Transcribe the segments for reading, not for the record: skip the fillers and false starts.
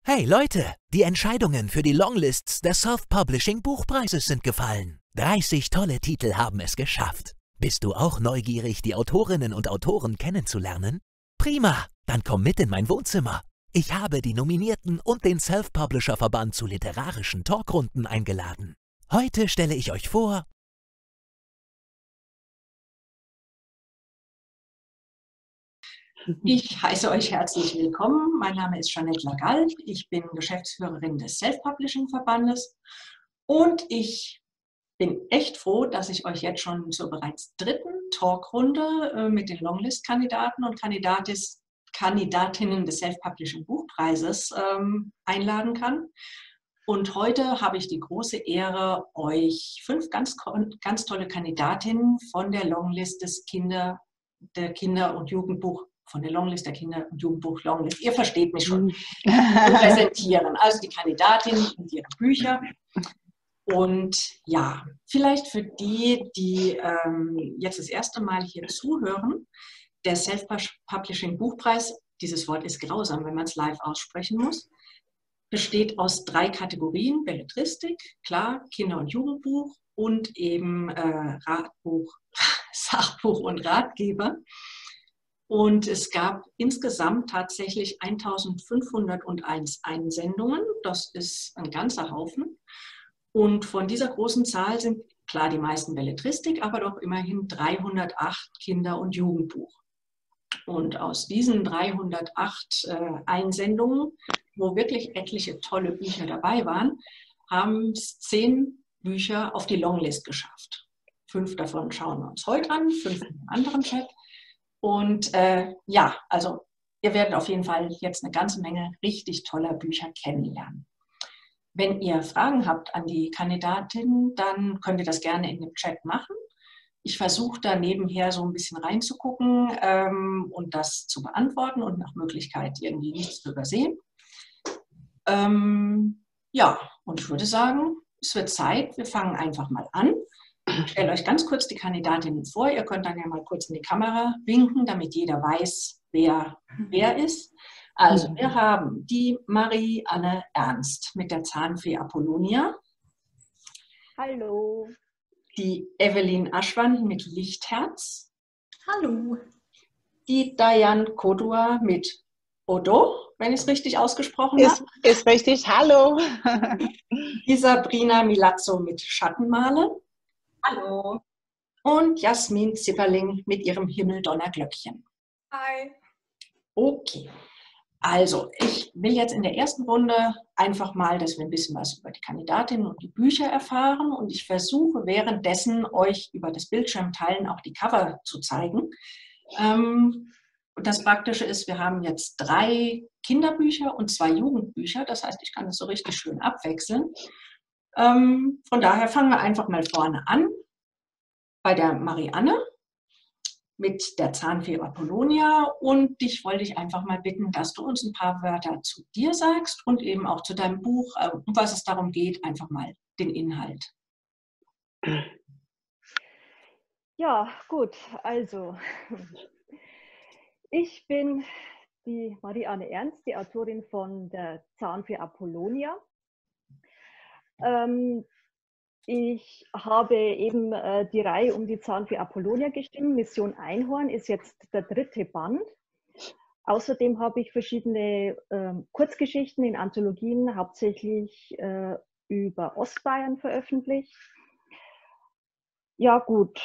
Hey Leute, die Entscheidungen für die Longlists des Self-Publishing Buchpreises sind gefallen. 30 tolle Titel haben es geschafft. Bist du auch neugierig, die Autorinnen und Autoren kennenzulernen? Prima, dann komm mit in mein Wohnzimmer. Ich habe die Nominierten und den Self-Publisher-Verband zu literarischen Talkrunden eingeladen. Heute stelle ich euch vor... Ich heiße euch herzlich willkommen. Mein Name ist Jeanette Lagall. Ich bin Geschäftsführerin des Self-Publishing-Verbandes und ich bin echt froh, dass ich euch jetzt schon zur bereits dritten Talkrunde mit den Longlist-Kandidaten und Kandidatinnen des Self-Publishing-Buchpreises einladen kann. Und heute habe ich die große Ehre, euch 5 ganz tolle Kandidatinnen von der Longlist der Kinder- und Jugendbuch von der Longlist der Kinder- und Jugendbuch-Longlist, ihr versteht mich schon, zu präsentieren. Also die Kandidatinnen und ihre Bücher. Und ja, vielleicht für die, die jetzt das erste Mal hier zuhören, der Self-Publishing-Buchpreis, dieses Wort ist grausam, wenn man es live aussprechen muss, besteht aus 3 Kategorien: Belletristik, klar, Kinder- und Jugendbuch und eben Sachbuch und Ratgeber. Und es gab insgesamt tatsächlich 1501 Einsendungen. Das ist ein ganzer Haufen. Und von dieser großen Zahl sind klar die meisten Belletristik, aber doch immerhin 308 Kinder- und Jugendbuch. Und aus diesen 308 Einsendungen, wo wirklich etliche tolle Bücher dabei waren, haben es 10 Bücher auf die Longlist geschafft. 5 davon schauen wir uns heute an, 5 in einem anderen Chat. Und ja, also ihr werdet auf jeden Fall jetzt eine ganze Menge richtig toller Bücher kennenlernen. Wenn ihr Fragen habt an die Kandidatin, dann könnt ihr das gerne in dem Chat machen. Ich versuche da nebenher so ein bisschen reinzugucken und das zu beantworten und nach Möglichkeit irgendwie nichts zu übersehen. Ja, und ich würde sagen, es wird Zeit, wir fangen einfach mal an. Ich stelle euch ganz kurz die Kandidatinnen vor. Ihr könnt dann ja mal kurz in die Kamera winken, damit jeder weiß, wer ist. Also, wir haben die Marie-Anne Ernst mit der Zahnfee Apollonia. Hallo. Die Evelyn Aschwan mit Lichtherz. Hallo. Die Diane Kodua mit Odo, wenn ich es richtig ausgesprochen habe. Ist richtig. Hallo. Die Sabrina Milazzo mit Schattenmale. Hallo. Und Jasmin Zipperling mit ihrem Himmeldonnerglöckchen. Hi. Okay, also ich will jetzt in der ersten Runde einfach mal, dass wir ein bisschen was über die Kandidatinnen und die Bücher erfahren, und ich versuche währenddessen euch über das Bildschirmteilen auch die Cover zu zeigen. Und das Praktische ist, wir haben jetzt 3 Kinderbücher und 2 Jugendbücher, das heißt, ich kann das so richtig schön abwechseln. Von daher fangen wir einfach mal vorne an bei der Marie-Anne mit der Zahnfee Apollonia, und dich wollte ich einfach mal bitten, dass du uns ein paar Wörter zu dir sagst und eben auch zu deinem Buch, um was es darum geht, einfach mal den Inhalt. Ja, gut, also ich bin die Marie-Anne Ernst, die Autorin von der Zahnfee Apollonia. Ich habe eben die Reihe um die Zahnfee Apollonia geschrieben. Mission Einhorn ist jetzt der 3. Band. Außerdem habe ich verschiedene Kurzgeschichten in Anthologien, hauptsächlich über Ostbayern veröffentlicht. Ja, gut.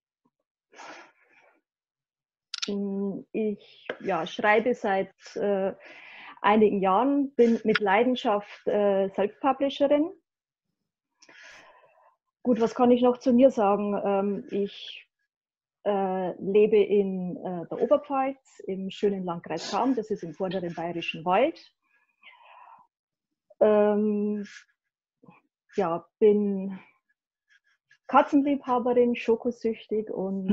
Ich schreibe seit einigen Jahren, bin mit Leidenschaft Self-Publisherin. Gut, was kann ich noch zu mir sagen? Ich lebe in der Oberpfalz im schönen Landkreis Cham, das ist im vorderen Bayerischen Wald. Ja, bin Katzenliebhaberin, schokosüchtig und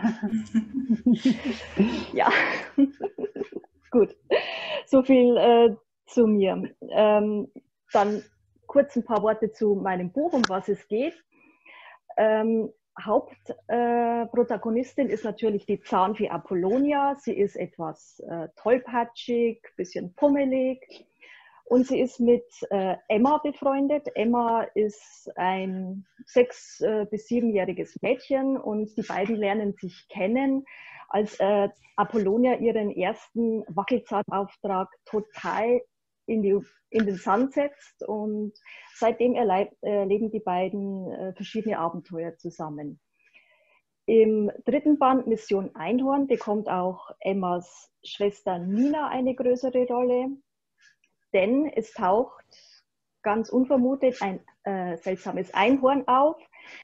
ja, gut, so viel zu mir. Dann kurz ein paar Worte zu meinem Buch, um was es geht. Hauptprotagonistin ist natürlich die Zahnfee Apollonia. Sie ist etwas tollpatschig, bisschen pummelig Und sie ist mit Emma befreundet. Emma ist ein 6- bis 7-jähriges Mädchen und die beiden lernen sich kennen, als Apollonia ihren ersten Wackelzahnauftrag total in den Sand setzt. Und seitdem erleben die beiden verschiedene Abenteuer zusammen. Im 3. Band Mission Einhorn bekommt auch Emmas Schwester Nina eine größere Rolle. Denn es taucht ganz unvermutet ein seltsames Einhorn auf,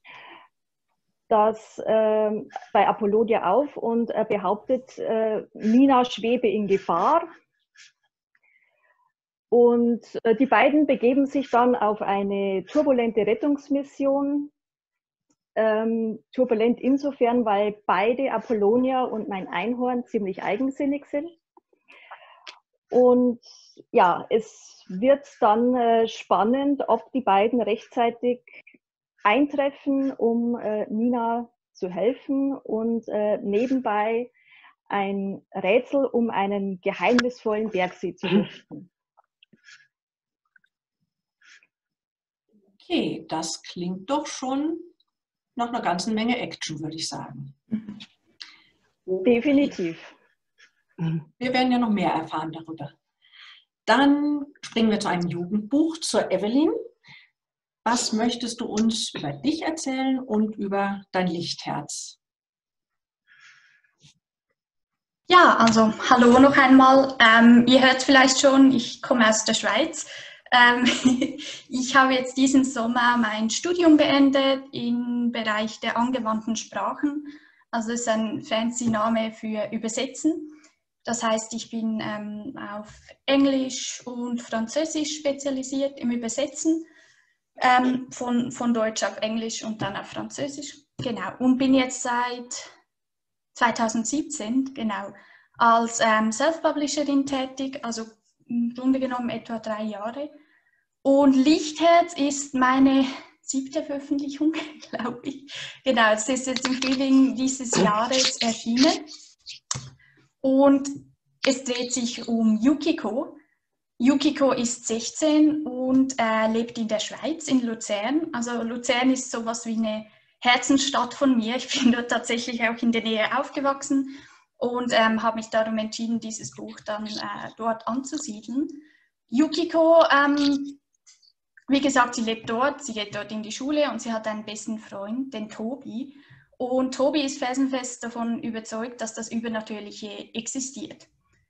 das bei Apollonia auf und behauptet, Nina schwebe in Gefahr. Und die beiden begeben sich dann auf eine turbulente Rettungsmission. Turbulent insofern, weil beide, Apollonia und mein Einhorn, ziemlich eigensinnig sind. Und ja, es wird dann spannend, ob die beiden rechtzeitig eintreffen, um Nina zu helfen und nebenbei ein Rätsel um einen geheimnisvollen Bergsee zu lüften. Okay, das klingt doch schon nach einer ganzen Menge Action, würde ich sagen. Okay. Definitiv. Wir werden ja noch mehr erfahren darüber. Dann springen wir zu einem Jugendbuch, zur Evelyn. Was möchtest du uns über dich erzählen und über dein Lichtherz? Ja, also hallo noch einmal. Ihr hört vielleicht schon, ich komme aus der Schweiz. Ich habe jetzt diesen Sommer mein Studium beendet im Bereich der angewandten Sprachen. Also das ist ein fancy Name für Übersetzen. Das heißt, ich bin auf Englisch und Französisch spezialisiert im Übersetzen. Von Deutsch auf Englisch und dann auf Französisch. Genau. Und bin jetzt seit 2017 genau als Self-Publisherin tätig, also im Grunde genommen etwa 3 Jahre. Und Lichtherz ist meine 7. Veröffentlichung, glaube ich. Genau, es ist jetzt im Frühling dieses Jahres erschienen. Und es dreht sich um Yukiko. Yukiko ist 16 und lebt in der Schweiz, in Luzern. Also Luzern ist sowas wie eine Herzensstadt von mir. Ich bin dort tatsächlich auch in der Nähe aufgewachsen und habe mich darum entschieden, dieses Buch dann dort anzusiedeln. Yukiko, wie gesagt, sie lebt dort, sie geht dort in die Schule und sie hat einen besten Freund, den Tobi. Und Tobi ist felsenfest davon überzeugt, dass das Übernatürliche existiert.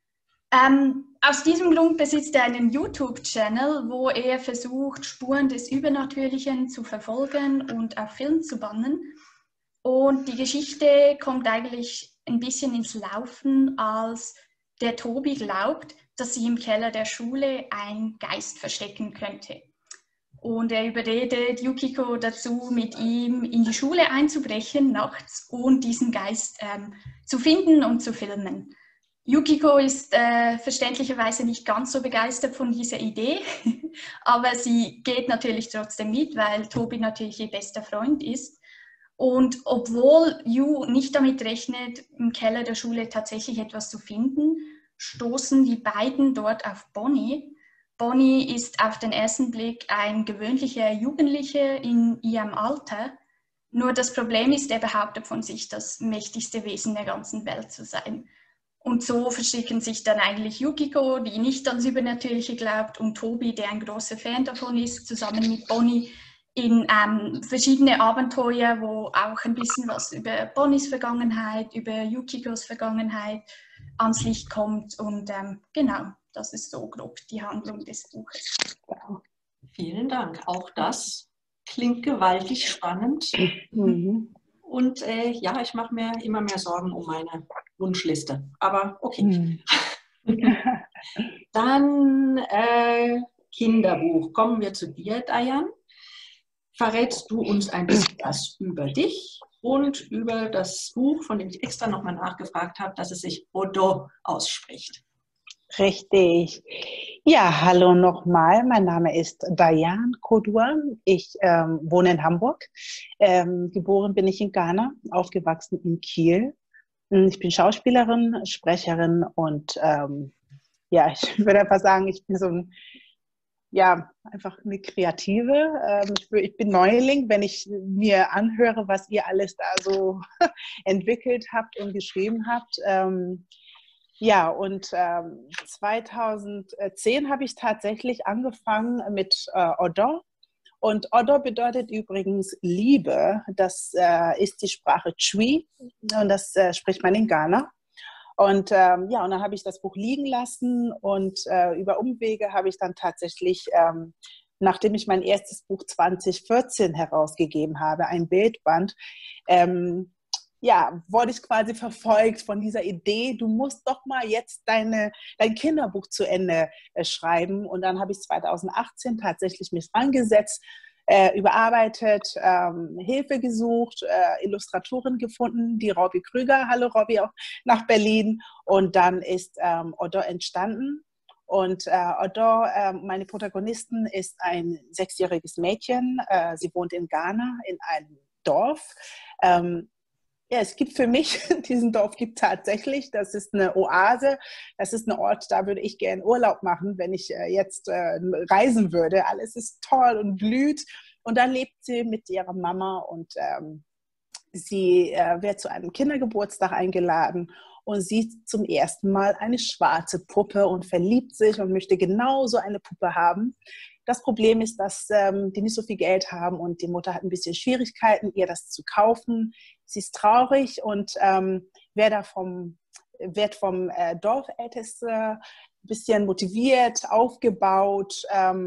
Aus diesem Grund besitzt er einen YouTube-Channel, wo er versucht, Spuren des Übernatürlichen zu verfolgen und auf Film zu bannen. Und die Geschichte kommt eigentlich ein bisschen ins Laufen, als der Tobi glaubt, dass sich im Keller der Schule ein Geist verstecken könnte. Und er überredet Yukiko dazu, mit ihm in die Schule einzubrechen nachts und diesen Geist zu finden und zu filmen. Yukiko ist verständlicherweise nicht ganz so begeistert von dieser Idee, aber sie geht natürlich trotzdem mit, weil Tobi natürlich ihr bester Freund ist. Und obwohl Yu nicht damit rechnet, im Keller der Schule tatsächlich etwas zu finden, stoßen die beiden dort auf Bonnie. Bonnie ist auf den ersten Blick ein gewöhnlicher Jugendlicher in ihrem Alter. Nur das Problem ist, er behauptet von sich, das mächtigste Wesen der ganzen Welt zu sein. Und so verstricken sich dann eigentlich Yukiko, die nicht ans Übernatürliche glaubt, und Tobi, der ein großer Fan davon ist, zusammen mit Bonnie in verschiedene Abenteuer, wo auch ein bisschen was über Bonnies Vergangenheit, über Yukikos Vergangenheit ans Licht kommt. Und genau, das ist so grob die Handlung des Buches. Vielen Dank. Auch das klingt gewaltig spannend. Und ja, ich mache mir immer mehr Sorgen um meine Wunschliste. Aber okay. Dann Kinderbuch. Kommen wir zu dir, Dayan. Verrätst du uns ein bisschen was über dich und über das Buch, von dem ich extra nochmal nachgefragt habe, dass es sich Odo ausspricht? Richtig. Ja, hallo nochmal. Mein Name ist Dayan Kodur. Ich wohne in Hamburg. Geboren bin ich in Ghana, aufgewachsen in Kiel. Ich bin Schauspielerin, Sprecherin und ja, ich würde einfach sagen, ich bin so ein ja, einfach eine Kreative. Ich bin Neuling, wenn ich mir anhöre, was ihr alles da so entwickelt habt und geschrieben habt. Ja, und 2010 habe ich tatsächlich angefangen mit Odo. Und Odo bedeutet übrigens Liebe. Das ist die Sprache Twi und das spricht man in Ghana. Und ja, und dann habe ich das Buch liegen lassen und über Umwege habe ich dann tatsächlich, nachdem ich mein erstes Buch 2014 herausgegeben habe, ein Bildband, ja, wurde ich quasi verfolgt von dieser Idee, du musst doch mal jetzt dein Kinderbuch zu Ende schreiben. Und dann habe ich 2018 tatsächlich mich angesetzt, überarbeitet, Hilfe gesucht, Illustratorin gefunden, die Robby Krüger, hallo Robby, auch nach Berlin. Und dann ist Odo entstanden. Und Odo, meine Protagonistin, ist ein 6-jähriges Mädchen. Sie wohnt in Ghana in einem Dorf. Ja, es gibt für mich, diesen Dorf gibt tatsächlich, das ist eine Oase, das ist ein Ort, da würde ich gerne Urlaub machen, wenn ich jetzt reisen würde. Alles ist toll und blüht. Und dann lebt sie mit ihrer Mama und sie wird zu einem Kindergeburtstag eingeladen und sieht zum ersten Mal eine schwarze Puppe und verliebt sich und möchte genau so eine Puppe haben. Das Problem ist, dass die nicht so viel Geld haben und die Mutter hat ein bisschen Schwierigkeiten, ihr das zu kaufen. Sie ist traurig und wird vom Dorfältesten ein bisschen motiviert, aufgebaut,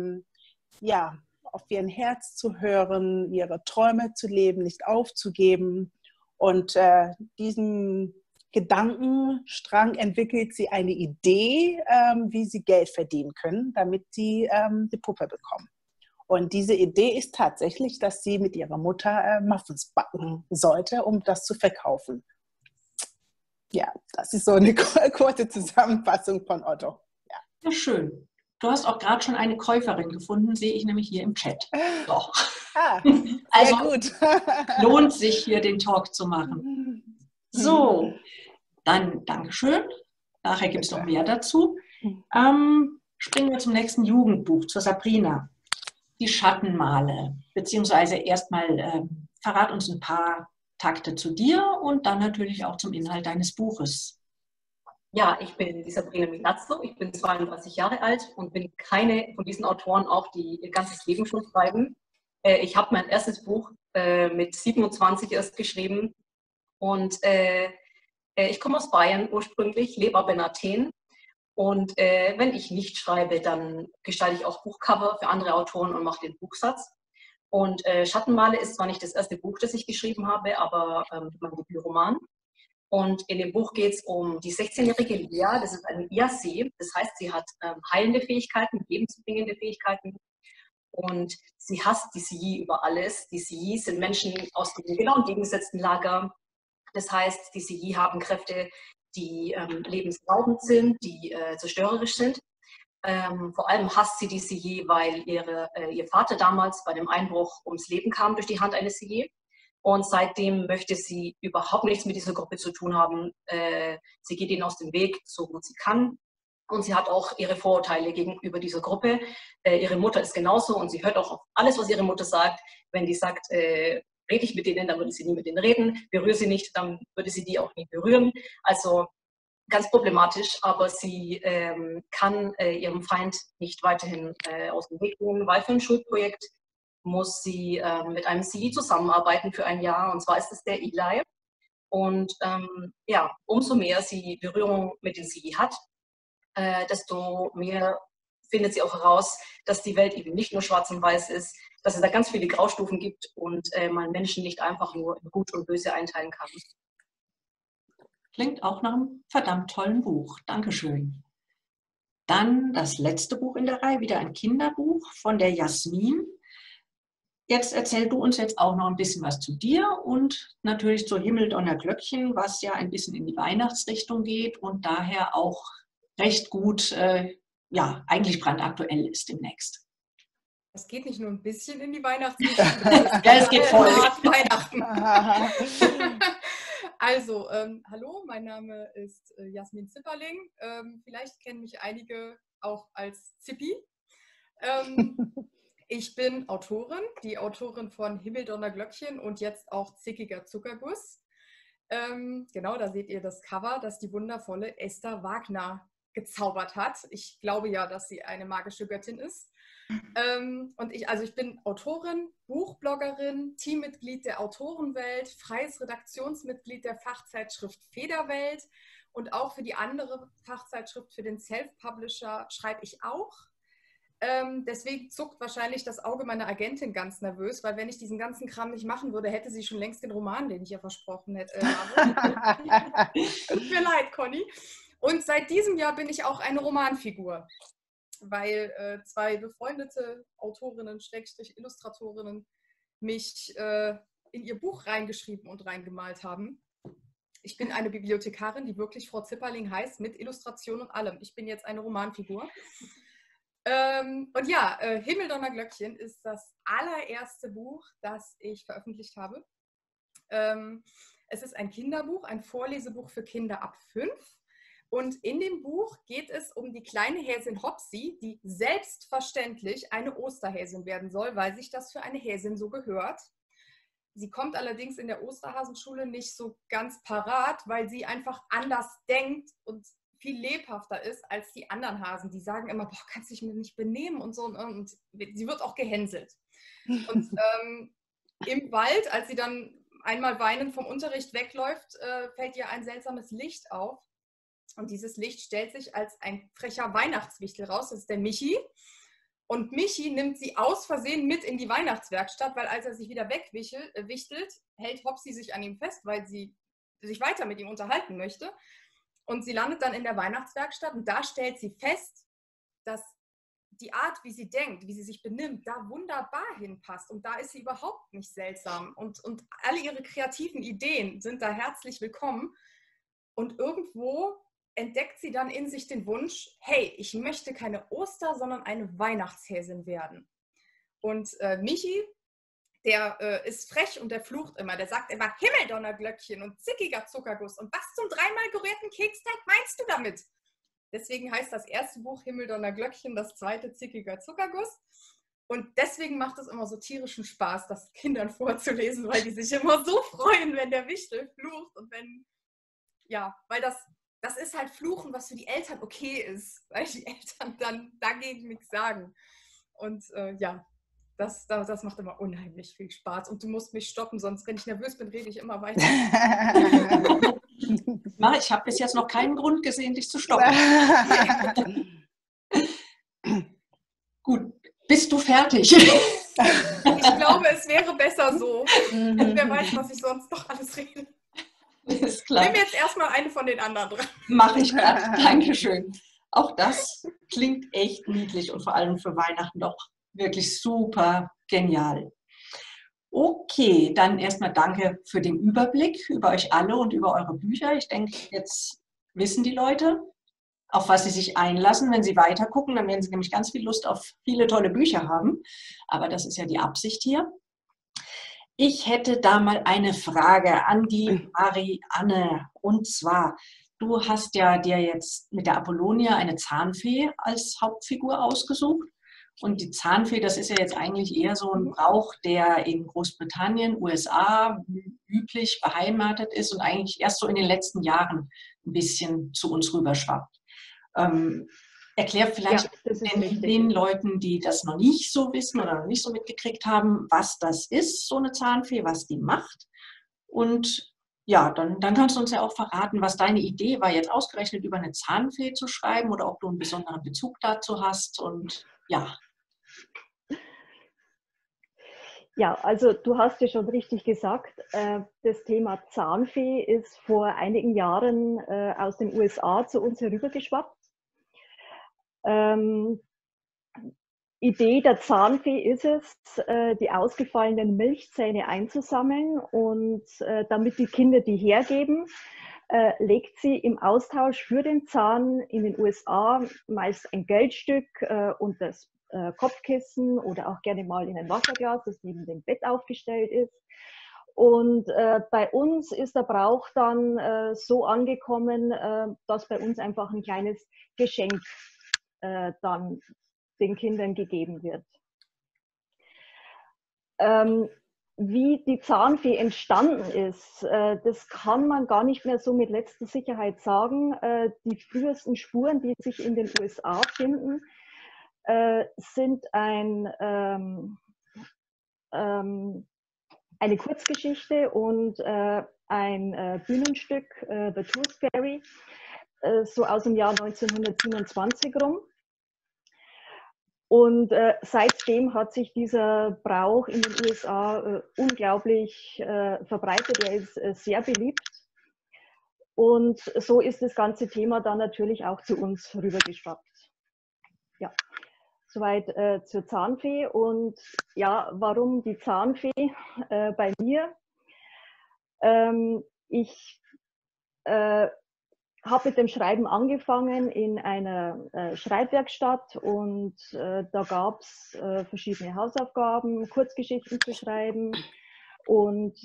ja, auf ihr Herz zu hören, ihre Träume zu leben, nicht aufzugeben. Und diesen Gedankenstrang entwickelt sie eine Idee, wie sie Geld verdienen können, damit sie die Puppe bekommen. Und diese Idee ist tatsächlich, dass sie mit ihrer Mutter Muffins backen sollte, um das zu verkaufen. Ja, das ist so eine kurze Zusammenfassung von Otto. Ja. Ja, schön. Du hast auch gerade schon eine Käuferin gefunden, sehe ich nämlich hier im Chat. Doch. Ah, also gut. lohnt sich hier den Talk zu machen. So, dann Dankeschön. Nachher gibt es noch mehr dazu. Springen wir zum nächsten Jugendbuch, zur Sabrina. Die Schattenmale, beziehungsweise erstmal verrat uns ein paar Takte zu dir und dann natürlich auch zum Inhalt deines Buches. Ja, ich bin die Sabrina Milazzo, ich bin 32 Jahre alt und bin keine von diesen Autoren auch, die ihr ganzes Leben schon schreiben. Ich habe mein erstes Buch mit 27 erst geschrieben und ich komme aus Bayern ursprünglich, lebe aber in Athen. Und wenn ich nicht schreibe, dann gestalte ich auch Buchcover für andere Autoren und mache den Buchsatz. Und Schattenmale ist zwar nicht das erste Buch, das ich geschrieben habe, aber mein Debütroman. Und in dem Buch geht es um die 16-jährige Lea, das ist eine IAC, das heißt, sie hat heilende Fähigkeiten, lebensbringende Fähigkeiten. Und sie hasst die Siyih über alles. Die Siyih sind Menschen aus dem genau entgegengesetzten Lager. Das heißt, die Siyih haben Kräfte, die lebensraubend sind, die zerstörerisch sind. Vor allem hasst sie die Siyih, weil ihr Vater damals bei dem Einbruch ums Leben kam durch die Hand eines Siyih. Und seitdem möchte sie überhaupt nichts mit dieser Gruppe zu tun haben. Sie geht ihnen aus dem Weg, so gut sie kann. Und sie hat auch ihre Vorurteile gegenüber dieser Gruppe. Ihre Mutter ist genauso und sie hört auch auf alles, was ihre Mutter sagt. Wenn die sagt, rede ich mit denen, dann würde sie nie mit denen reden. Berühre sie nicht, dann würde sie die auch nie berühren. Also ganz problematisch, aber sie kann ihrem Feind nicht weiterhin aus dem Weg gehen, weil für ein Schulprojekt muss sie mit einem Siyih zusammenarbeiten für ein Jahr, und zwar ist es der Eli. Und ja, umso mehr sie Berührung mit den Siyih hat, desto mehr findet sie auch heraus, dass die Welt eben nicht nur schwarz und weiß ist, dass es da ganz viele Graustufen gibt und man Menschen nicht einfach nur in Gut und Böse einteilen kann. Klingt auch nach einem verdammt tollen Buch. Dankeschön. Dann das letzte Buch in der Reihe, wieder ein Kinderbuch von der Jasmin. Jetzt erzähl du uns jetzt auch noch ein bisschen was zu dir und natürlich zu Himmeldonner Glöckchen, was ja ein bisschen in die Weihnachtsrichtung geht und daher auch recht gut, ja, eigentlich brandaktuell ist demnächst. Es geht nicht nur ein bisschen in die Weihnachtsrichtung, es geht voll. Weihnachten. Also, hallo, mein Name ist Jasmin Zipperling. Vielleicht kennen mich einige auch als Zippi. Ich bin Autorin, die Autorin von Himmeldonner Glöckchen und jetzt auch Zickiger Zuckerguss. Genau, da seht ihr das Cover, das die wundervolle Esther Wagner gezaubert hat. Ich glaube ja, dass sie eine magische Göttin ist. Und ich bin Autorin, Buchbloggerin, Teammitglied der Autorenwelt, freies Redaktionsmitglied der Fachzeitschrift Federwelt und auch für die andere Fachzeitschrift, für den Self-Publisher, schreibe ich auch. Deswegen zuckt wahrscheinlich das Auge meiner Agentin ganz nervös, weil wenn ich diesen ganzen Kram nicht machen würde, hätte sie schon längst den Roman, den ich ihr versprochen hätte. Tut mir leid, Conny. Und seit diesem Jahr bin ich auch eine Romanfigur, weil zwei befreundete Autorinnen, Illustratorinnen mich in ihr Buch reingeschrieben und reingemalt haben. Ich bin eine Bibliothekarin, die wirklich Frau Zipperling heißt, mit Illustration und allem. Ich bin jetzt eine Romanfigur. Und ja, Himmeldonner Glöckchen ist das allererste Buch, das ich veröffentlicht habe. Es ist ein Kinderbuch, ein Vorlesebuch für Kinder ab 5. Und in dem Buch geht es um die kleine Häsin Hopsi, die selbstverständlich eine Osterhäsin werden soll, weil sich das für eine Häsin so gehört. Sie kommt allerdings in der Osterhasenschule nicht so ganz parat, weil sie einfach anders denkt und viel lebhafter ist als die anderen Hasen. Die sagen immer, boah, kannst dich nicht benehmen und so. Und sie wird auch gehänselt. Und im Wald, als sie dann einmal weinend vom Unterricht wegläuft, fällt ihr ein seltsames Licht auf. Und dieses Licht stellt sich als ein frecher Weihnachtswichtel raus. Das ist der Michi. Und Michi nimmt sie aus Versehen mit in die Weihnachtswerkstatt, weil als er sich wieder wegwichtelt, hält Hopsi sich an ihm fest, weil sie sich weiter mit ihm unterhalten möchte. Und sie landet dann in der Weihnachtswerkstatt und da stellt sie fest, dass die Art, wie sie denkt, wie sie sich benimmt, da wunderbar hinpasst. Und da ist sie überhaupt nicht seltsam. Und alle ihre kreativen Ideen sind da herzlich willkommen. Und irgendwo entdeckt sie dann in sich den Wunsch, hey, ich möchte keine sondern eine Weihnachtshäsin werden. Und Michi, der ist frech und der flucht immer. Der sagt immer Himmeldonnerglöckchen und zickiger Zuckerguss. Und was zum dreimal gerührten Keksteig meinst du damit? Deswegen heißt das erste Buch Himmeldonnerglöckchen, das zweite zickiger Zuckerguss. Und deswegen macht es immer so tierischen Spaß, das Kindern vorzulesen, weil die sich immer so freuen, wenn der Wichtel flucht. Und weil das ist halt Fluchen, was für die Eltern okay ist, weil die Eltern dann dagegen nichts sagen. Und das macht immer unheimlich viel Spaß. Und du musst mich stoppen, sonst, wenn ich nervös bin, rede ich immer weiter. Ich habe bis jetzt noch keinen Grund gesehen, dich zu stoppen. Gut, bist du fertig? Ich glaube, es wäre besser so. Wer weiß, was ich sonst noch alles rede. Ist klar. Nimm jetzt erstmal eine von den anderen dran. Mache ich gerade. Dankeschön. Auch das klingt echt niedlich und vor allem für Weihnachten doch wirklich super genial. Okay, dann erstmal danke für den Überblick über euch alle und über eure Bücher. Ich denke, jetzt wissen die Leute, auf was sie sich einlassen. Wenn sie weiter gucken, dann werden sie nämlich ganz viel Lust auf viele tolle Bücher haben. Aber das ist ja die Absicht hier. Ich hätte da mal eine Frage an die Marianne. Und zwar, du hast ja dir jetzt mit der Apollonia eine Zahnfee als Hauptfigur ausgesucht. Und die Zahnfee, das ist ja jetzt eigentlich eher so ein Brauch, der in Großbritannien, USA üblich beheimatet ist und eigentlich erst so in den letzten Jahren ein bisschen zu uns rüberschwappt. Erklär vielleicht den Leuten, die das noch nicht so wissen oder noch nicht so mitgekriegt haben, was das ist, so eine Zahnfee, was die macht. Und ja, dann kannst du uns ja auch verraten, was deine Idee war, jetzt ausgerechnet über eine Zahnfee zu schreiben oder ob du einen besonderen Bezug dazu hast. Und ja. Ja, also du hast ja schon richtig gesagt, das Thema Zahnfee ist vor einigen Jahren aus den USA zu uns herübergeschwappt. Idee der Zahnfee ist es, die ausgefallenen Milchzähne einzusammeln und damit die Kinder die hergeben, legt sie im Austausch für den Zahn in den USA meist ein Geldstück und das Kopfkissen oder auch gerne mal in ein Wasserglas, das neben dem Bett aufgestellt ist. Und bei uns ist der Brauch dann so angekommen, dass bei uns einfach ein kleines Geschenk dann den Kindern gegeben wird. Wie die Zahnfee entstanden ist, das kann man gar nicht mehr so mit letzter Sicherheit sagen. Die frühesten Spuren, die sich in den USA finden, sind eine Kurzgeschichte und ein Bühnenstück, The Tooth Fairy, so aus dem Jahr 1927 rum. Und seitdem hat sich dieser Brauch in den USA unglaublich verbreitet. Er ist sehr beliebt. Und so ist das ganze Thema dann natürlich auch zu uns rübergeschwappt. Ja, soweit zur Zahnfee. Und ja, warum die Zahnfee bei mir? Ich habe mit dem Schreiben angefangen in einer Schreibwerkstatt und da gab es verschiedene Hausaufgaben, Kurzgeschichten zu schreiben. Und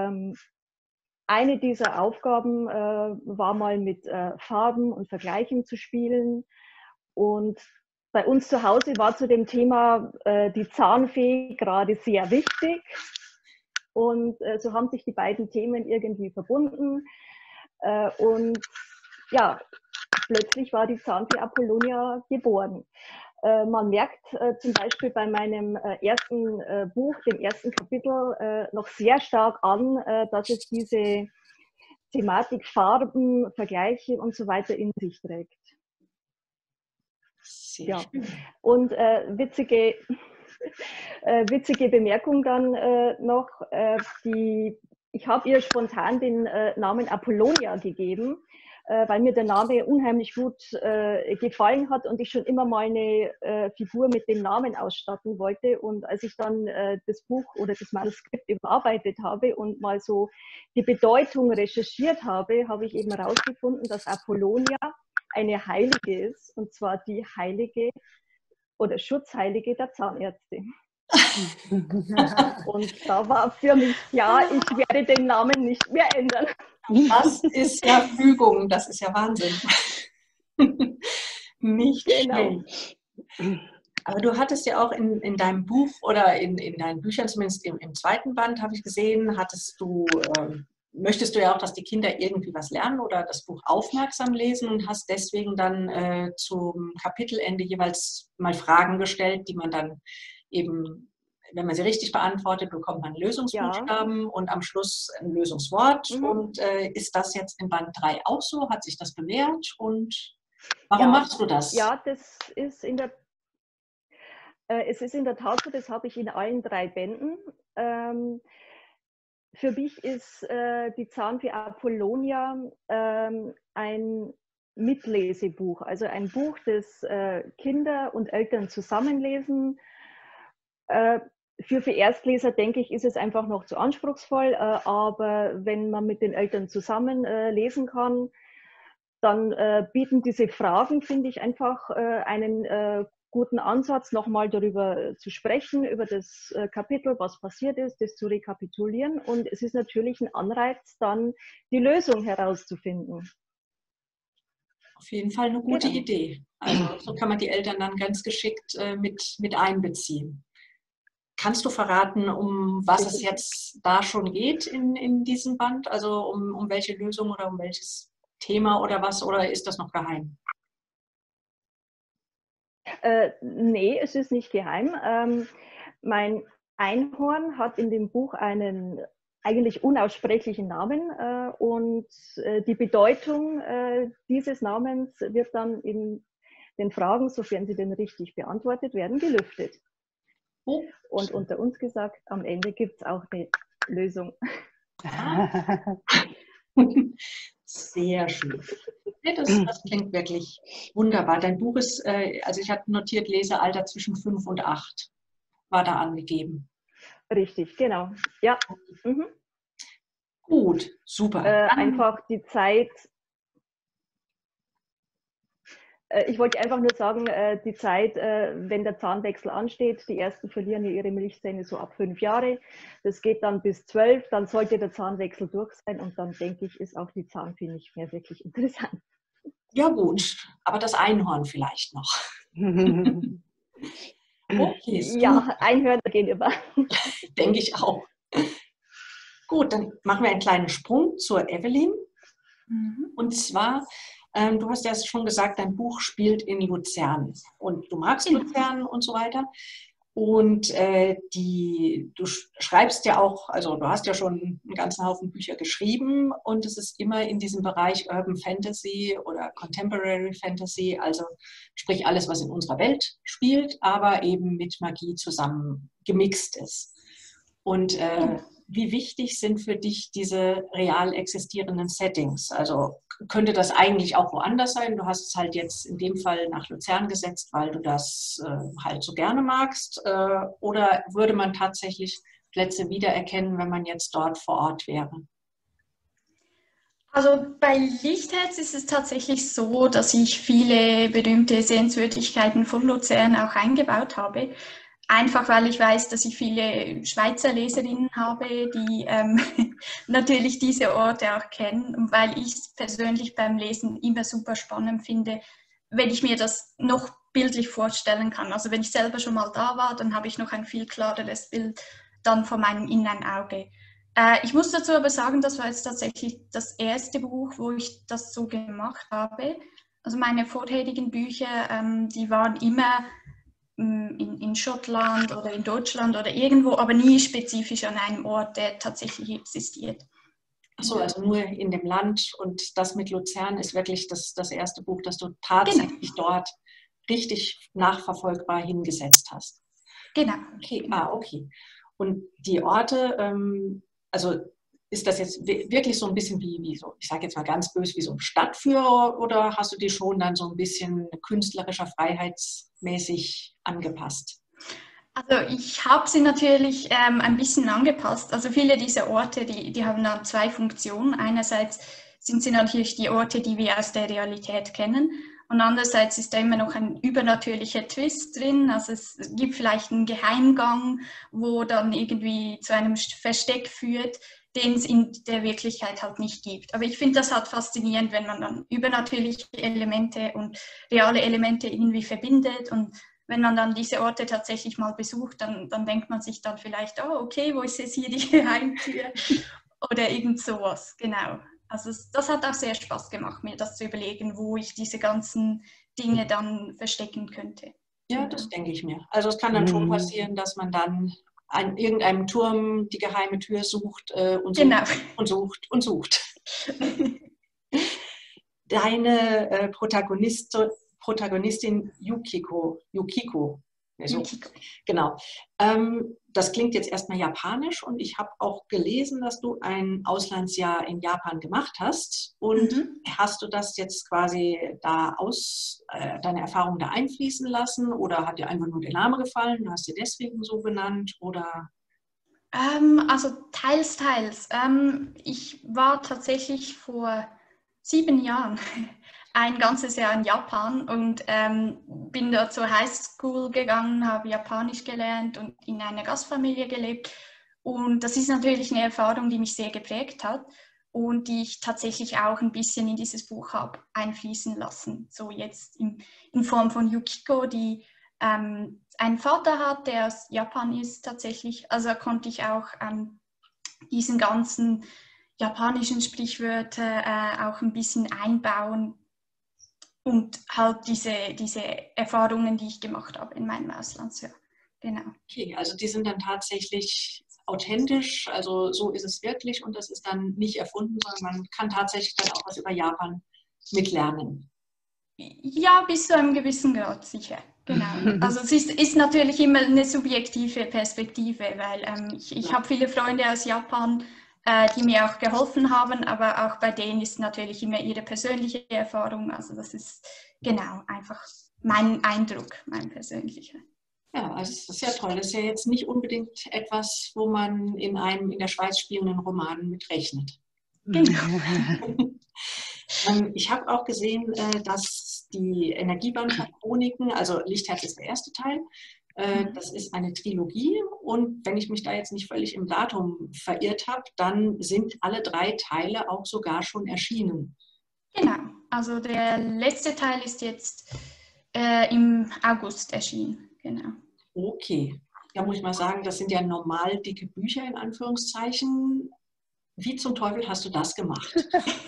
eine dieser Aufgaben war mal mit Farben und Vergleichen zu spielen. Und bei uns zu Hause war zu dem Thema die Zahnfee gerade sehr wichtig. Und so haben sich die beiden Themen irgendwie verbunden. Und ja, plötzlich war die Zahnfee Apollonia geboren. Man merkt zum Beispiel bei meinem ersten Buch, dem ersten Kapitel, noch sehr stark an, dass es diese Thematik Farben, Vergleiche und so weiter in sich trägt. Ja. Und witzige Bemerkung dann noch, ich habe ihr spontan den Namen Apollonia gegeben, weil mir der Name unheimlich gut gefallen hat und ich schon immer mal eine Figur mit dem Namen ausstatten wollte. Und als ich dann das Buch oder das Manuskript überarbeitet habe und mal so die Bedeutung recherchiert habe, habe ich eben herausgefunden, dass Apollonia eine Heilige ist, und zwar die Heilige oder Schutzheilige der Zahnärzte. Und da war für mich klar, ich werde den Namen nicht mehr ändern. Das ist ja Fügung, das ist ja Wahnsinn. Nicht genau. schlecht. Aber du hattest ja auch in deinem Buch oder in deinen Büchern, zumindest im zweiten Band, habe ich gesehen, möchtest du ja auch, dass die Kinder irgendwie was lernen oder das Buch aufmerksam lesen und hast deswegen dann zum Kapitelende jeweils mal Fragen gestellt, die man dann eben, wenn man sie richtig beantwortet, bekommt man Lösungsbuchstaben und am Schluss ein Lösungswort. Und ist das jetzt in Band 3 auch so? Hat sich das bewährt? Und warum machst du das? Ja, das ist es ist in der Tat so, das habe ich in allen 3 Bänden. Für mich ist die Zahnfee Apollonia ein Mitlesebuch, also ein Buch, das Kinder und Eltern zusammenlesen. Für Erstleser, denke ich, ist es einfach noch zu anspruchsvoll, aber wenn man mit den Eltern zusammen lesen kann, dann bieten diese Fragen, finde ich, einfach einen guten Ansatz, nochmal darüber zu sprechen, über das Kapitel, was passiert ist, das zu rekapitulieren. Und es ist natürlich ein Anreiz, dann die Lösung herauszufinden. Auf jeden Fall eine gute Idee. Also so kann man die Eltern dann ganz geschickt mit einbeziehen. Kannst du verraten, um was es jetzt da schon geht in diesem Band? Also um welche Lösung oder um welches Thema oder was? Oder ist das noch geheim? Nee, es ist nicht geheim. Mein Einhorn hat in dem Buch einen eigentlich unaussprechlichen Namen und die Bedeutung dieses Namens wird dann in den Fragen, sofern sie denn richtig beantwortet werden, gelüftet. Und unter uns gesagt, am Ende gibt es auch eine Lösung. Sehr schön. Das klingt wirklich wunderbar. Dein Buch ist, also ich habe notiert, Lesealter zwischen 5 und 8 war da angegeben. Richtig, genau. Ja. Mhm. Gut, super. Einfach die Zeit. Ich wollte einfach nur sagen, die Zeit, wenn der Zahnwechsel ansteht, die ersten verlieren ja ihre Milchzähne so ab 5 Jahre. Das geht dann bis 12, dann sollte der Zahnwechsel durch sein und dann denke ich, ist auch die Zahnfee nicht mehr wirklich interessant. Ja gut, aber das Einhorn vielleicht noch. Okay, Ja, Einhörner gehen immer. denke ich auch. Gut, dann machen wir einen kleinen Sprung zur Evelyn. Mhm. Und zwar, du hast ja schon gesagt, dein Buch spielt in Luzern und du magst Genau. Luzern und so weiter. Und du schreibst ja auch, also du hast ja schon einen ganzen Haufen Bücher geschrieben und es ist immer in diesem Bereich Urban Fantasy oder Contemporary Fantasy, also sprich alles, was in unserer Welt spielt, aber eben mit Magie zusammen gemixt ist. Und wie wichtig sind für dich diese real existierenden Settings? Also könnte das eigentlich auch woanders sein? Du hast es halt jetzt in dem Fall nach Luzern gesetzt, weil du das halt so gerne magst. Oder würde man tatsächlich Plätze wiedererkennen, wenn man jetzt dort vor Ort wäre? Also bei Lichtherz ist es tatsächlich so, dass ich viele berühmte Sehenswürdigkeiten von Luzern auch eingebaut habe. Einfach weil ich weiß, dass ich viele Schweizer Leserinnen habe, die natürlich diese Orte auch kennen und weil ich es persönlich beim Lesen immer super spannend finde, wenn ich mir das noch bildlich vorstellen kann. Also wenn ich selber schon mal da war, dann habe ich noch ein viel klareres Bild dann vor meinem inneren Auge. Ich muss dazu aber sagen, das war jetzt tatsächlich das erste Buch, wo ich das so gemacht habe. Also meine vorherigen Bücher, die waren immer in Schottland oder in Deutschland oder irgendwo, aber nie spezifisch an einem Ort, der tatsächlich existiert. Achso, also nur in dem Land und das mit Luzern ist wirklich das erste Buch, das du tatsächlich dort richtig nachverfolgbar hingesetzt hast. Genau. Okay, okay. Und die Orte, also ist das jetzt wirklich so ein bisschen wie so, ich sage jetzt mal ganz böse, wie so ein Stadtführer oder hast du die schon dann so ein bisschen künstlerischer, freiheitsmäßig angepasst? Also ich habe sie natürlich ein bisschen angepasst. Also viele dieser Orte, die haben dann zwei Funktionen. Einerseits sind sie natürlich die Orte, die wir aus der Realität kennen. Und andererseits ist da immer noch ein übernatürlicher Twist drin. Also es gibt vielleicht einen Geheimgang, wo dann irgendwie zu einem Versteck führt, den es in der Wirklichkeit halt nicht gibt. Aber ich finde das halt faszinierend, wenn man dann übernatürliche Elemente und reale Elemente irgendwie verbindet. Und wenn man dann diese Orte tatsächlich mal besucht, dann denkt man sich dann vielleicht, oh okay, wo ist jetzt hier die Geheimtür? Oder irgend sowas, genau. Also das hat auch sehr Spaß gemacht, mir das zu überlegen, wo ich diese ganzen Dinge dann verstecken könnte. Ja, das denke ich mir. Also es kann dann schon passieren, dass man dann an irgendeinem Turm die geheime Tür sucht und sucht Genau. und sucht und sucht. Deine Protagonistin Yukiko. So, genau. Das klingt jetzt erstmal japanisch und ich habe auch gelesen, dass du ein Auslandsjahr in Japan gemacht hast. Und hast du das jetzt quasi deine Erfahrung da einfließen lassen oder hat dir einfach nur der Name gefallen? Du hast dir deswegen so genannt oder? Also teils, teils. Ich war tatsächlich vor 7 Jahren ein ganzes Jahr in Japan und bin dort zur Highschool gegangen, habe Japanisch gelernt und in einer Gastfamilie gelebt. Und das ist natürlich eine Erfahrung, die mich sehr geprägt hat und die ich tatsächlich auch ein bisschen in dieses Buch habe einfließen lassen. So jetzt in Form von Yukiko, die einen Vater hat, der aus Japan ist tatsächlich. Also konnte ich auch diesen ganzen japanischen Sprichwörter auch ein bisschen einbauen und halt diese Erfahrungen, die ich gemacht habe in meinem Auslandsjahr. Genau. Okay, also die sind dann tatsächlich authentisch, also so ist es wirklich und das ist dann nicht erfunden, sondern man kann tatsächlich dann auch was über Japan mitlernen. Ja, bis zu einem gewissen Grad, sicher. Genau. Also es ist natürlich immer eine subjektive Perspektive, weil ich habe viele Freunde aus Japan, die mir auch geholfen haben, aber auch bei denen ist natürlich immer ihre persönliche Erfahrung. Also das ist genau einfach mein Eindruck, mein persönlicher. Ja, also das ist ja toll. Das ist ja jetzt nicht unbedingt etwas, wo man in einem in der Schweiz spielenden Roman mitrechnet. Genau. Ich habe auch gesehen, dass die Energiebandler-Chroniken, also Lichtherz ist der erste Teil, das ist eine Trilogie und wenn ich mich da jetzt nicht völlig im Datum verirrt habe, dann sind alle 3 Teile auch sogar schon erschienen. Genau, also der letzte Teil ist jetzt im August erschienen. Genau. Okay. Da muss ich mal sagen, das sind ja normal dicke Bücher in Anführungszeichen. Wie zum Teufel hast du das gemacht?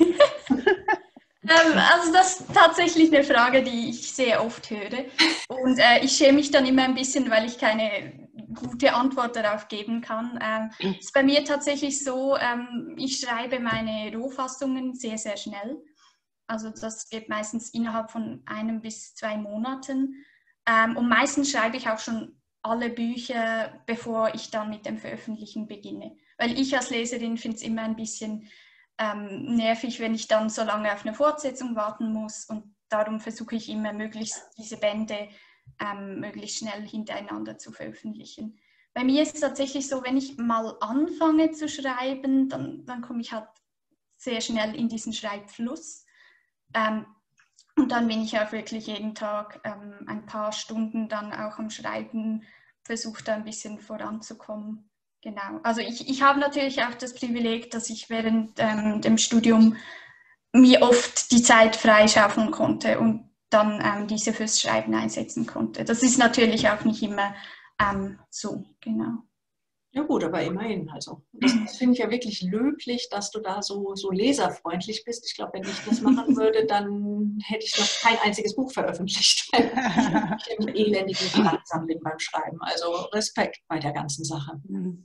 Also das ist tatsächlich eine Frage, die ich sehr oft höre. Und ich schäme mich dann immer ein bisschen, weil ich keine gute Antwort darauf geben kann. Es ist bei mir tatsächlich so, ich schreibe meine Rohfassungen sehr, sehr schnell. Also das geht meistens innerhalb von 1 bis 2 Monaten. Und meistens schreibe ich auch schon alle Bücher, bevor ich dann mit dem Veröffentlichen beginne. Weil ich als Leserin finde es immer ein bisschen nervig, wenn ich dann so lange auf eine Fortsetzung warten muss. Und darum versuche ich immer, möglichst diese Bände möglichst schnell hintereinander zu veröffentlichen. Bei mir ist es tatsächlich so, wenn ich mal anfange zu schreiben, dann komme ich halt sehr schnell in diesen Schreibfluss. Und dann bin ich auch wirklich jeden Tag ein paar Stunden dann auch am Schreiben, versuche da ein bisschen voranzukommen. Genau. Also ich habe natürlich auch das Privileg, dass ich während dem Studium mir oft die Zeit freischaufeln konnte und dann diese fürs Schreiben einsetzen konnte. Das ist natürlich auch nicht immer so, genau. Ja gut, aber immerhin. Also das finde ich ja wirklich löblich, dass du da so leserfreundlich bist. Ich glaube, wenn ich das machen würde, dann hätte ich noch kein einziges Buch veröffentlicht, weil ich im elendigen langsam bin beim Schreiben. Also Respekt bei der ganzen Sache.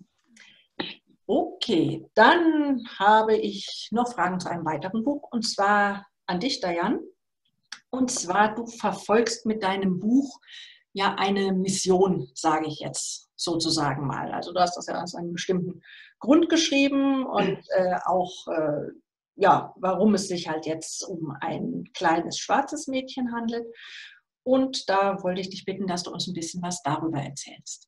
Okay, dann habe ich noch Fragen zu einem weiteren Buch, und zwar an dich, Diane. Und zwar, du verfolgst mit deinem Buch ja eine Mission, sage ich jetzt sozusagen mal. Also du hast das ja aus einem bestimmten Grund geschrieben und auch, ja, warum es sich halt jetzt um ein kleines schwarzes Mädchen handelt. Und da wollte ich dich bitten, dass du uns ein bisschen was darüber erzählst.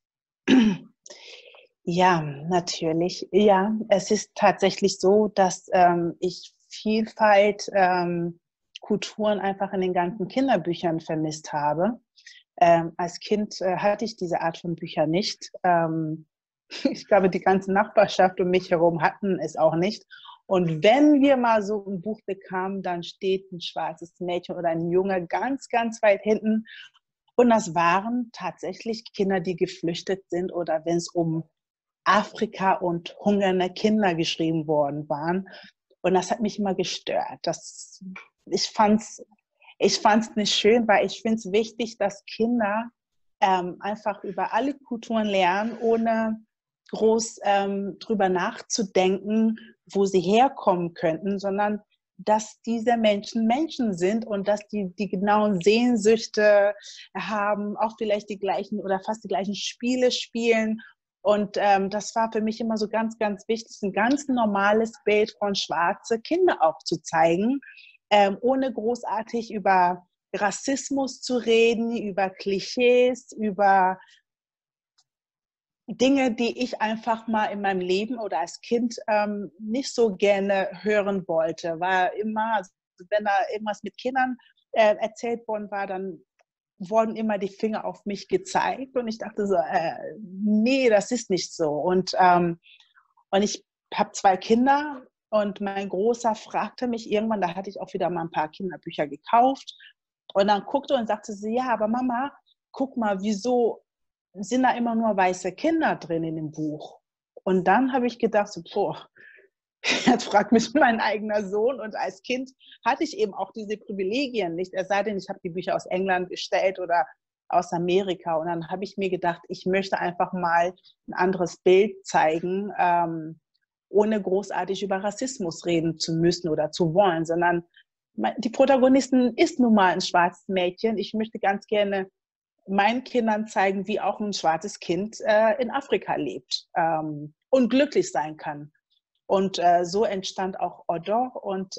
Ja, natürlich. Ja, es ist tatsächlich so, dass ich Vielfalt, Kulturen einfach in den ganzen Kinderbüchern vermisst habe. Als Kind hatte ich diese Art von Büchern nicht. Ich glaube, die ganze Nachbarschaft um mich herum hatten es auch nicht. Und wenn wir mal so ein Buch bekamen, dann steht ein schwarzes Mädchen oder ein Junge ganz, ganz weit hinten. Und das waren tatsächlich Kinder, die geflüchtet sind, oder wenn es um Afrika und hungernde Kinder geschrieben worden waren. Und das hat mich immer gestört. Ich fand's nicht schön, weil ich finde es wichtig, dass Kinder einfach über alle Kulturen lernen, ohne groß drüber nachzudenken, wo sie herkommen könnten, sondern dass diese Menschen Menschen sind und dass die genauen Sehnsüchte haben, auch vielleicht die gleichen oder fast die gleichen Spiele spielen. Und das war für mich immer so ganz, ganz wichtig, ein ganz normales Bild von schwarze Kinder auch zu zeigen, ohne großartig über Rassismus zu reden, über Klischees, über Dinge, die ich einfach mal in meinem Leben oder als Kind nicht so gerne hören wollte. War immer, also wenn da irgendwas mit Kindern erzählt worden war, dann wurden immer die Finger auf mich gezeigt und ich dachte so, nee, das ist nicht so. Und ich habe 2 Kinder und mein Großer fragte mich irgendwann, da hatte ich auch wieder mal ein paar Kinderbücher gekauft, und dann guckte und sagte sie, ja, aber Mama, guck mal, wieso sind da immer nur weiße Kinder drin in dem Buch? Und dann habe ich gedacht, so, boah, jetzt fragt mich mein eigener Sohn, und als Kind hatte ich eben auch diese Privilegien nicht, es sei denn, ich habe die Bücher aus England bestellt oder aus Amerika, und dann habe ich mir gedacht, ich möchte einfach mal ein anderes Bild zeigen, ohne großartig über Rassismus reden zu müssen oder zu wollen, sondern die Protagonistin ist nun mal ein schwarzes Mädchen. Ich möchte ganz gerne meinen Kindern zeigen, wie auch ein schwarzes Kind in Afrika lebt und glücklich sein kann. Und so entstand auch Odor. Und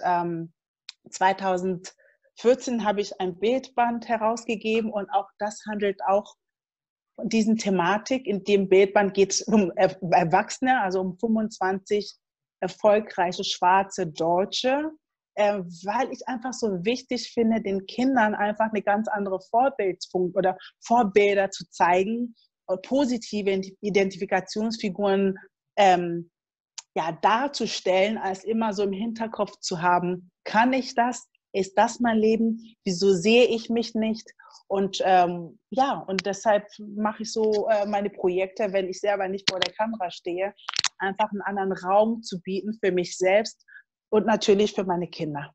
2014 habe ich ein Bildband herausgegeben, und auch das handelt auch von diesen Thematik. In dem Bildband geht es um Erwachsene, also um 25 erfolgreiche schwarze Deutsche, weil ich einfach so wichtig finde, den Kindern einfach eine ganz andere Vorbilder zu zeigen, positive Identifikationsfiguren darzustellen, als immer so im Hinterkopf zu haben, kann ich das? Ist das mein Leben? Wieso sehe ich mich nicht? Und und deshalb mache ich so meine Projekte, wenn ich selber nicht vor der Kamera stehe, einfach einen anderen Raum zu bieten für mich selbst und natürlich für meine Kinder.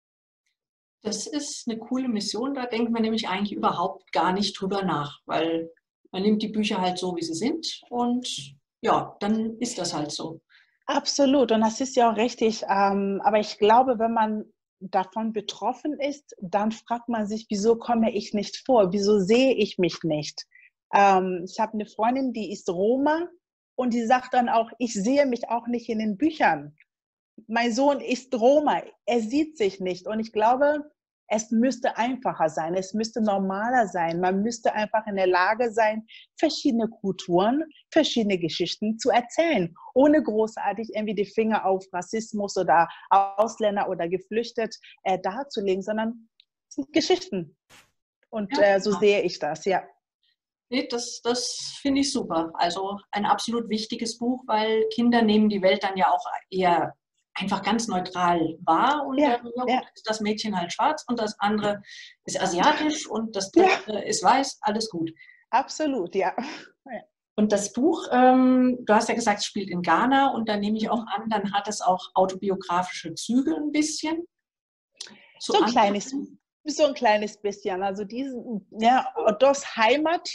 Das ist eine coole Mission, da denkt man nämlich eigentlich überhaupt gar nicht drüber nach, weil man nimmt die Bücher halt so, wie sie sind und ja, dann ist das halt so. Absolut, und das ist ja auch richtig. Aber ich glaube, wenn man davon betroffen ist, dann fragt man sich, wieso komme ich nicht vor? Wieso sehe ich mich nicht? Ich habe eine Freundin, die ist Roma und die sagt dann auch, ich sehe mich auch nicht in den Büchern. Mein Sohn ist Roma, er sieht sich nicht. Und ich glaube, es müsste einfacher sein, es müsste normaler sein. Man müsste einfach in der Lage sein, verschiedene Kulturen, verschiedene Geschichten zu erzählen, ohne großartig irgendwie die Finger auf Rassismus oder Ausländer oder Geflüchtet darzulegen, sondern es sind Geschichten. Und Ja, so genau. sehe ich das, ja. Nee, das finde ich super. Also ein absolut wichtiges Buch, weil Kinder nehmen die Welt dann ja auch eher einfach ganz neutral wahr. Und Ja, ja, ja. gut, ist das Mädchen halt schwarz und das andere ist asiatisch und das Ja. dritte ist weiß, alles gut. Absolut, ja. Und das Buch, du hast ja gesagt, es spielt in Ghana und da nehme ich auch an, dann hat es auch autobiografische Züge ein bisschen. So ein kleines bisschen. Also diesen, ja, Ottos Heimat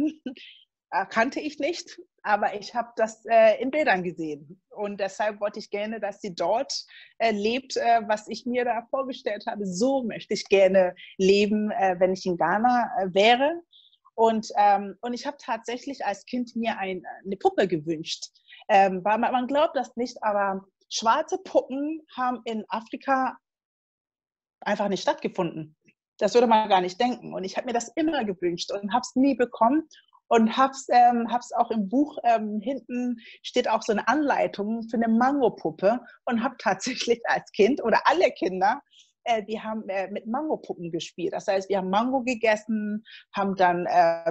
kannte ich nicht, aber ich habe das in Bildern gesehen. Und deshalb wollte ich gerne, dass sie dort lebt, was ich mir da vorgestellt habe. So möchte ich gerne leben, wenn ich in Ghana wäre. Und ich habe tatsächlich als Kind mir eine Puppe gewünscht. Man glaubt das nicht, aber schwarze Puppen haben in Afrika einfach nicht stattgefunden. Das würde man gar nicht denken. Und ich habe mir das immer gewünscht und habe es nie bekommen. Und hab's auch im Buch, hinten steht auch so eine Anleitung für eine Mangopuppe und habe tatsächlich als Kind oder alle Kinder, die haben mit Mangopuppen gespielt. Das heißt, wir haben Mango gegessen, haben dann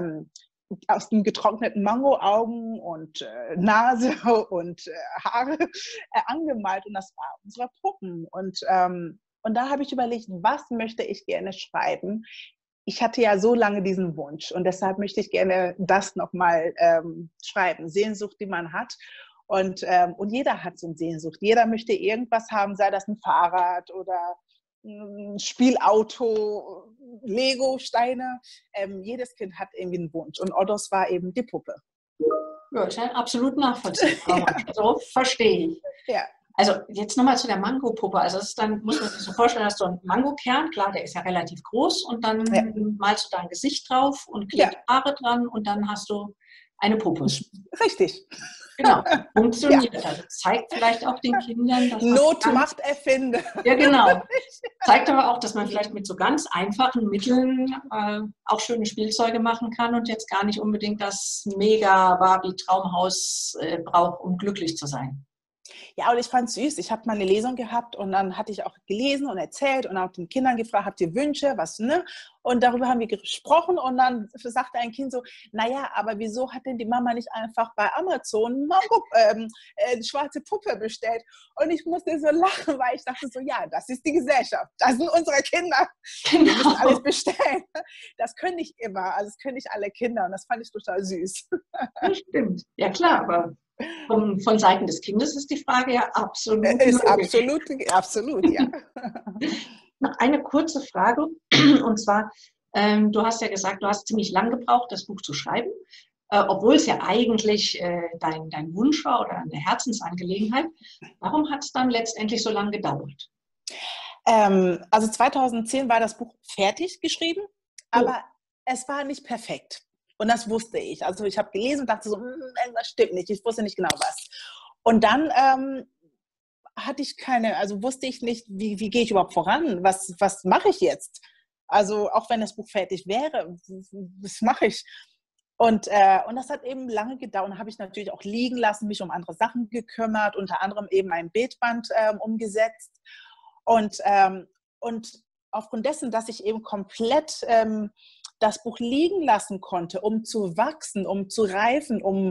aus dem getrockneten Mango Augen und Nase und Haare angemalt und das war unsere Puppen. Und da habe ich überlegt, was möchte ich gerne schreiben? Ich hatte ja so lange diesen Wunsch und deshalb möchte ich gerne das nochmal schreiben. Sehnsucht, die man hat. Und jeder hat so eine Sehnsucht. Jeder möchte irgendwas haben, sei das ein Fahrrad oder ein Spielauto, Lego-Steine. Jedes Kind hat irgendwie einen Wunsch. Und Ottos war eben die Puppe. Ja, ist ja absolut nachvollziehbar. Ja. So verstehe ich. Ja. Also jetzt nochmal zu der Mangopuppe. Also das ist dann, muss man sich so vorstellen, dass du einen Mangokern, klar, der ist ja relativ groß und dann malst du da ein Gesicht drauf und klebst Haare dran und dann hast du eine Puppe. Richtig. Genau, funktioniert. Ja. Also zeigt vielleicht auch den Kindern, dass Not macht Erfinder. Ja, genau. Zeigt aber auch, dass man vielleicht mit so ganz einfachen Mitteln auch schöne Spielzeuge machen kann und jetzt gar nicht unbedingt das mega Barbie-Traumhaus braucht, um glücklich zu sein. Ja, und ich fand es süß. Ich habe mal eine Lesung gehabt und dann hatte ich auch gelesen und erzählt und auch den Kindern gefragt, habt ihr Wünsche, was, ne? Und darüber haben wir gesprochen und dann sagte ein Kind so, naja, aber wieso hat denn die Mama nicht einfach bei Amazon schwarze Puppe bestellt? Und ich musste so lachen, weil ich dachte so, ja, das ist die Gesellschaft, das sind unsere Kinder, wir müssen alles bestellen. Das können nicht immer, also das können nicht alle Kinder und das fand ich total süß. Das stimmt, ja klar, aber von Seiten des Kindes ist die Frage ja absolut. Ist absolut, ja. Noch eine kurze Frage, und zwar, du hast ja gesagt, du hast ziemlich lang gebraucht, das Buch zu schreiben, obwohl es ja eigentlich dein Wunsch war oder eine Herzensangelegenheit. Warum hat es dann letztendlich so lange gedauert? Also 2010 war das Buch fertig geschrieben, aber es war nicht perfekt. Und das wusste ich. Also ich habe gelesen und dachte so, irgendwas stimmt nicht. Ich wusste nicht genau was. Und dann wusste ich nicht, wie gehe ich überhaupt voran? Was mache ich jetzt? Also auch wenn das Buch fertig wäre, was mache ich? Und das hat eben lange gedauert. Und habe ich natürlich auch liegen lassen, mich um andere Sachen gekümmert, unter anderem eben ein Bildband umgesetzt. Und aufgrund dessen, dass ich eben komplett das Buch liegen lassen konnte, um zu wachsen, um zu reifen, um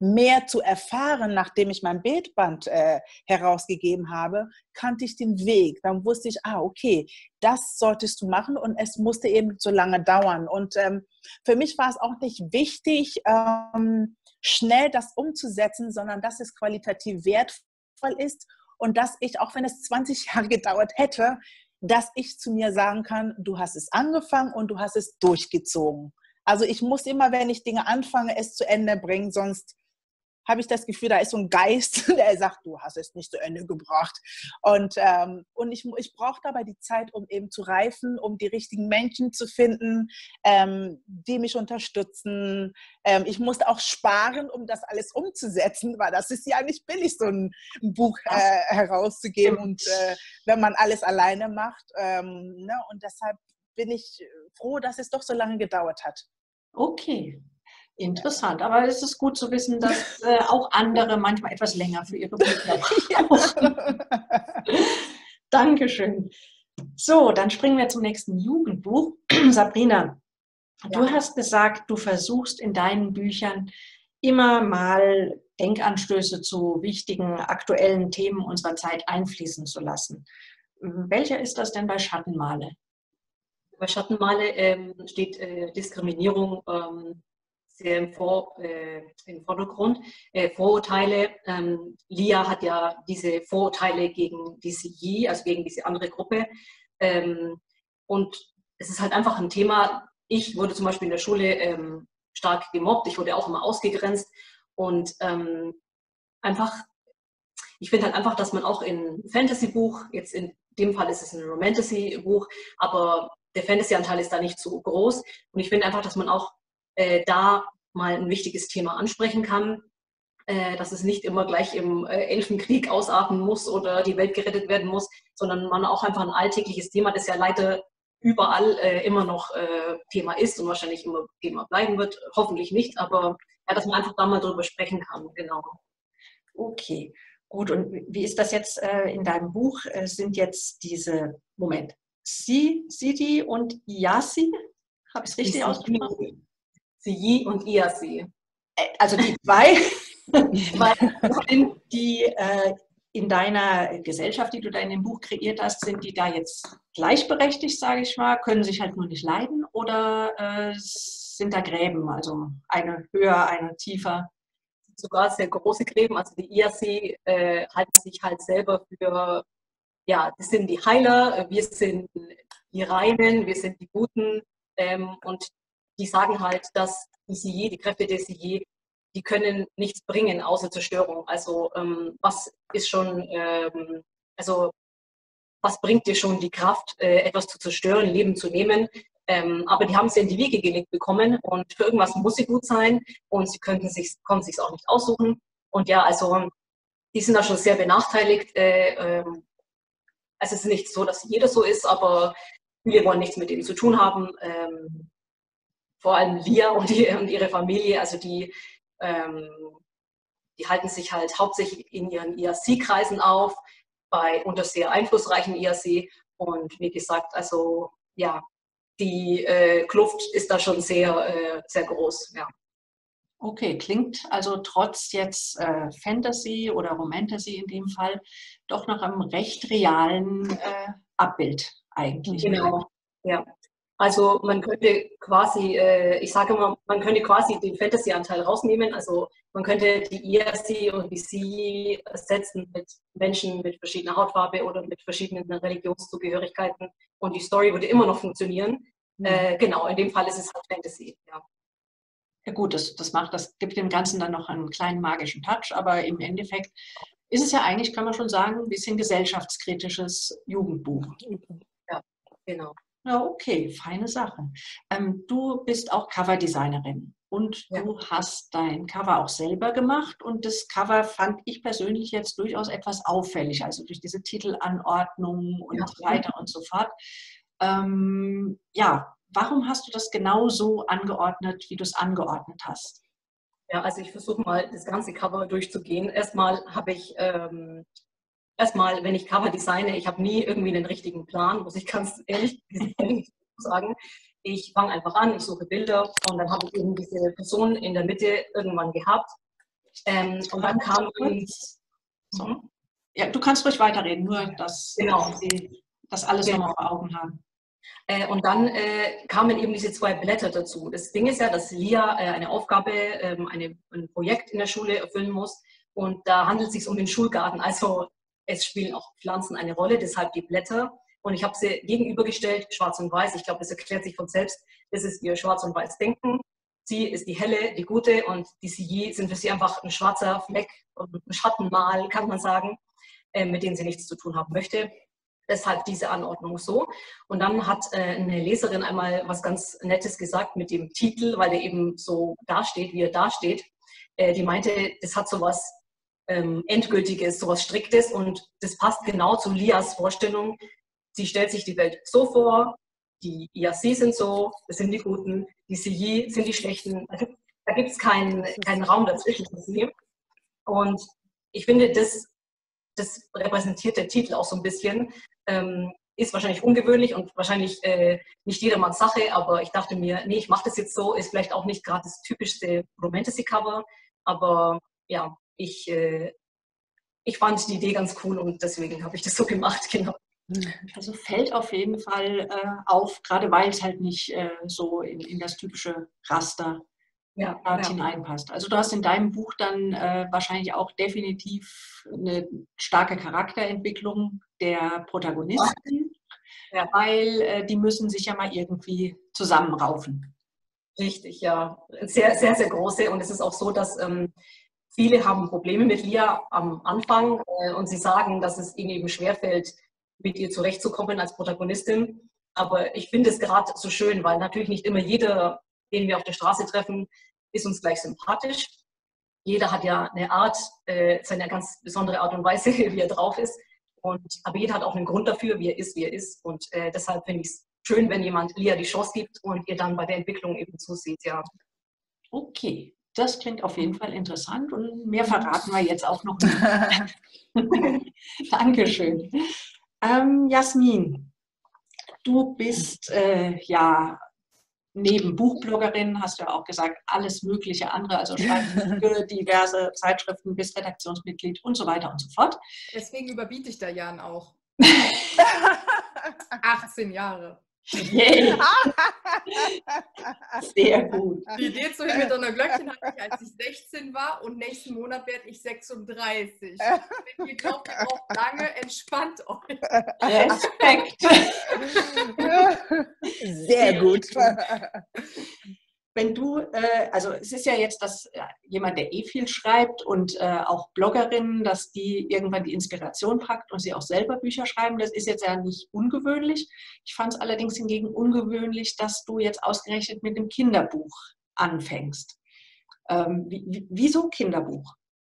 mehr zu erfahren, nachdem ich mein Bildband herausgegeben habe, kannte ich den Weg. Dann wusste ich, okay, das solltest du machen und es musste eben so lange dauern. Und für mich war es auch nicht wichtig, schnell das umzusetzen, sondern dass es qualitativ wertvoll ist und dass ich, auch wenn es 20 Jahre gedauert hätte, dass ich zu mir sagen kann, du hast es angefangen und du hast es durchgezogen. Also ich muss immer, wenn ich Dinge anfange, es zu Ende bringen, sonst habe ich das Gefühl, da ist so ein Geist, der sagt, du hast es nicht zu Ende gebracht. Und ich brauche dabei die Zeit, um eben zu reifen, um die richtigen Menschen zu finden, die mich unterstützen. Ich musste auch sparen, um das alles umzusetzen, weil das ist ja nicht billig, so ein Buch herauszugeben. Und wenn man alles alleine macht. Ne? Und deshalb bin ich froh, dass es doch so lange gedauert hat. Okay. Interessant, aber es ist gut zu wissen, dass auch andere manchmal etwas länger für ihre Bücher brauchen. Dankeschön. So, dann springen wir zum nächsten Jugendbuch. Sabrina, du hast gesagt, du versuchst in deinen Büchern immer mal Denkanstöße zu wichtigen, aktuellen Themen unserer Zeit einfließen zu lassen. Welcher ist das denn bei Schattenmale? Bei Schattenmale steht Diskriminierung sehr im Vordergrund. Vorurteile. Lia hat ja diese Vorurteile gegen diese Yi, also gegen diese andere Gruppe. Und es ist halt einfach ein Thema. Ich wurde zum Beispiel in der Schule stark gemobbt. Ich wurde auch immer ausgegrenzt. Und ich finde halt einfach, dass man auch in Fantasy-Buch, jetzt in dem Fall ist es ein Romantasy-Buch, aber der Fantasy-Anteil ist da nicht so groß. Und ich finde einfach, dass man auch da mal ein wichtiges Thema ansprechen kann, dass es nicht immer gleich im Elfenkrieg ausarten muss oder die Welt gerettet werden muss, sondern man auch einfach ein alltägliches Thema, das ja leider überall immer noch Thema ist und wahrscheinlich immer Thema bleiben wird, hoffentlich nicht, aber ja, dass man einfach da mal drüber sprechen kann, genau. Okay, gut. Und wie ist das jetzt in deinem Buch? Sind jetzt diese, Sidi und Iyasi? Habe ich es richtig ausgesprochen? Yi und Iyasi. Also die zwei, die in deiner Gesellschaft, die du da in dem Buch kreiert hast, sind die da jetzt gleichberechtigt, sage ich mal, können sich halt nur nicht leiden oder sind da Gräben, also eine höher, eine tiefer? Sogar sehr große Gräben, also die Iyasi halten sich halt selber für, ja, das sind die Heiler, wir sind die Reinen, wir sind die Guten und die sagen halt, dass die Kräfte der Yi, die können nichts bringen außer Zerstörung. Also was ist schon, also was bringt dir schon die Kraft, etwas zu zerstören, Leben zu nehmen? Aber die haben es ja in die Wiege gelegt bekommen und für irgendwas muss sie gut sein und sie konnten sich auch nicht aussuchen. Und ja, also die sind da schon sehr benachteiligt. Also es ist nicht so, dass jeder so ist, aber viele wollen nichts mit denen zu tun haben. Vor allem Lia und ihre Familie, also die halten sich halt hauptsächlich in ihren IRC-Kreisen auf, unter sehr einflussreichen IRC. Und wie gesagt, also ja, die Kluft ist da schon sehr, sehr groß. Ja. Okay, klingt also trotz jetzt Fantasy oder Romantasy in dem Fall doch nach einem recht realen Abbild eigentlich. Genau, ja. Also man könnte quasi, ich sage immer, man könnte quasi den Fantasy-Anteil rausnehmen. Also man könnte die IRC und die Sie ersetzen mit Menschen mit verschiedener Hautfarbe oder mit verschiedenen Religionszugehörigkeiten und die Story würde immer noch funktionieren. Genau, in dem Fall ist es halt Fantasy, ja. Ja gut, das gibt dem Ganzen dann noch einen kleinen magischen Touch, aber im Endeffekt ist es ja eigentlich, kann man schon sagen, ein bisschen gesellschaftskritisches Jugendbuch. Ja, genau. Ja, okay, feine Sache. Du bist auch Coverdesignerin und du hast dein Cover auch selber gemacht und das Cover fand ich persönlich jetzt durchaus etwas auffällig, also durch diese Titelanordnung und so weiter und so fort. Ja, warum hast du das genau so angeordnet, wie du es angeordnet hast? Ja, also ich versuche mal das ganze Cover durchzugehen. Erstmal habe ich wenn ich Cover designe, ich habe nie irgendwie einen richtigen Plan, muss ich ganz ehrlich sagen. Ich fange einfach an, ich suche Bilder und dann habe ich eben diese Person in der Mitte irgendwann gehabt. Und dann kam so. Ja, du kannst ruhig weiterreden, nur dass genau. Sie das alles nochmal vor Augen haben. Und dann kamen eben diese 2 Blätter dazu. Das Ding ist ja, dass Lia eine Aufgabe, ein Projekt in der Schule erfüllen muss. Und da handelt es sich um den Schulgarten. Also es spielen auch Pflanzen eine Rolle, deshalb die Blätter. Und ich habe sie gegenübergestellt, schwarz und weiß. Ich glaube, das erklärt sich von selbst. Das ist ihr schwarz und weiß Denken. Sie ist die helle, die gute, und die Sie sind für sie einfach ein schwarzer Fleck und ein Schattenmal, kann man sagen, mit denen sie nichts zu tun haben möchte. Deshalb diese Anordnung so. Und dann hat eine Leserin einmal was ganz Nettes gesagt mit dem Titel, weil der eben so dasteht, wie er dasteht. Die meinte, das hat so was Endgültiges, so was Striktes, und das passt genau zu Lias Vorstellung. Sie stellt sich die Welt so vor, die IAC sind so, das sind die Guten, die CI sind die Schlechten. Da gibt es keinen Raum dazwischen für sie. Und ich finde, das repräsentiert der Titel auch so ein bisschen. Ist wahrscheinlich ungewöhnlich und wahrscheinlich nicht jedermanns Sache, aber ich dachte mir, nee, ich mache das jetzt so, ist vielleicht auch nicht gerade das typischste Romantasy-Cover, aber ja, ich fand die Idee ganz cool und deswegen habe ich das so gemacht, genau. Also fällt auf jeden Fall auf, gerade weil es halt nicht so in das typische Raster hineinpasst. Also du hast in deinem Buch dann wahrscheinlich auch definitiv eine starke Charakterentwicklung der Protagonisten, weil die müssen sich ja mal irgendwie zusammenraufen. Richtig, ja. Sehr, sehr, sehr große. Und es ist auch so, dass viele haben Probleme mit Lia am Anfang und sie sagen, dass es ihnen eben schwerfällt, mit ihr zurechtzukommen als Protagonistin. Aber ich finde es gerade so schön, weil natürlich nicht immer jeder, den wir auf der Straße treffen, ist uns gleich sympathisch. Jeder hat ja eine Art, seine ganz besondere Art und Weise, wie er drauf ist. Aber jeder hat auch einen Grund dafür, wie er ist. Und deshalb finde ich es schön, wenn jemand Lia die Chance gibt und ihr dann bei der Entwicklung eben zusieht. Ja. Okay, das klingt auf jeden Fall interessant und mehr verraten wir jetzt auch noch nicht. Dankeschön. Jasmin, du bist neben Buchbloggerin, hast du ja auch gesagt, alles mögliche andere, also schreibst für diverse Zeitschriften, bist Redaktionsmitglied und so weiter und so fort. Deswegen überbiete ich da Jan auch. 18 Jahre. Yay. Sehr gut. Die Idee zu Himmel Donner Glöckchen hatte ich, als ich 16 war, und nächsten Monat werde ich 36. Wenn ihr glaubt, ihr braucht lange, entspannt euch. Respekt. Sehr gut. Wenn du, also es ist ja jetzt, dass jemand, der viel schreibt und auch Bloggerinnen, dass die irgendwann die Inspiration packt und sie auch selber Bücher schreiben, das ist jetzt ja nicht ungewöhnlich. Ich fand es allerdings hingegen ungewöhnlich, dass du jetzt ausgerechnet mit dem Kinderbuch anfängst. Wieso Kinderbuch?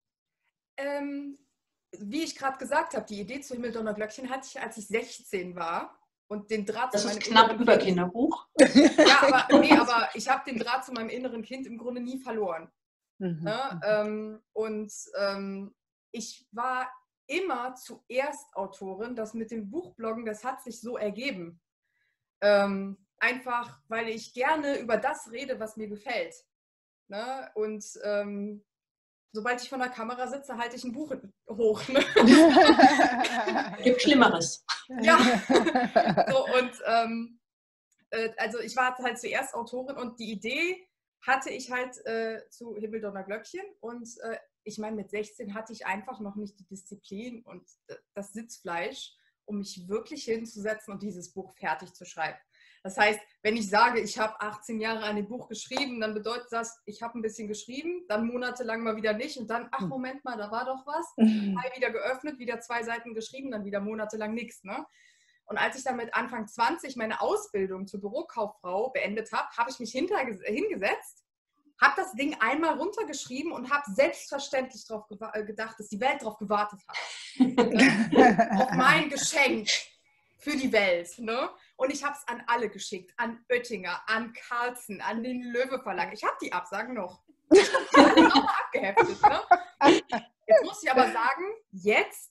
Wie ich gerade gesagt habe, die Idee zu Himmel Donner Glöckchen hatte ich, als ich 16 war. Und den Draht das zu meinem ist knapp inneren über Kind. Kinderbuch. Ja, aber ich habe den Draht zu meinem inneren Kind im Grunde nie verloren. Mhm. Ne? Ich war immer zuerst Autorin. Das mit dem Buchbloggen, das hat sich so ergeben. Einfach, weil ich gerne über das rede, was mir gefällt. Ne? Und sobald ich vor der Kamera sitze, halte ich ein Buch hoch. Ne? Gibt Schlimmeres. Ja. So, und also ich war halt zuerst Autorin und die Idee hatte ich halt zu Himmel Donner Glöckchen. Und ich meine, mit 16 hatte ich einfach noch nicht die Disziplin und das Sitzfleisch, um mich wirklich hinzusetzen und dieses Buch fertig zu schreiben. Das heißt, wenn ich sage, ich habe 18 Jahre an dem Buch geschrieben, dann bedeutet das, ich habe ein bisschen geschrieben, dann monatelang mal wieder nicht und dann, ach Moment mal, da war doch was. Mal wieder geöffnet, wieder 2 Seiten geschrieben, dann wieder monatelang nichts. Ne? Und als ich dann mit Anfang 20 meine Ausbildung zur Bürokauffrau beendet habe, habe ich mich hingesetzt, habe das Ding einmal runtergeschrieben und habe selbstverständlich darauf gedacht, dass die Welt darauf gewartet hat. Auf mein Geschenk für die Welt. Ne? Und ich habe es an alle geschickt. An Oettinger, an Carlsen, an den Löwe Verlag. Ich habe die Absagen noch. Ich habe die auch mal abgeheftet. Ne? Jetzt muss ich aber sagen, jetzt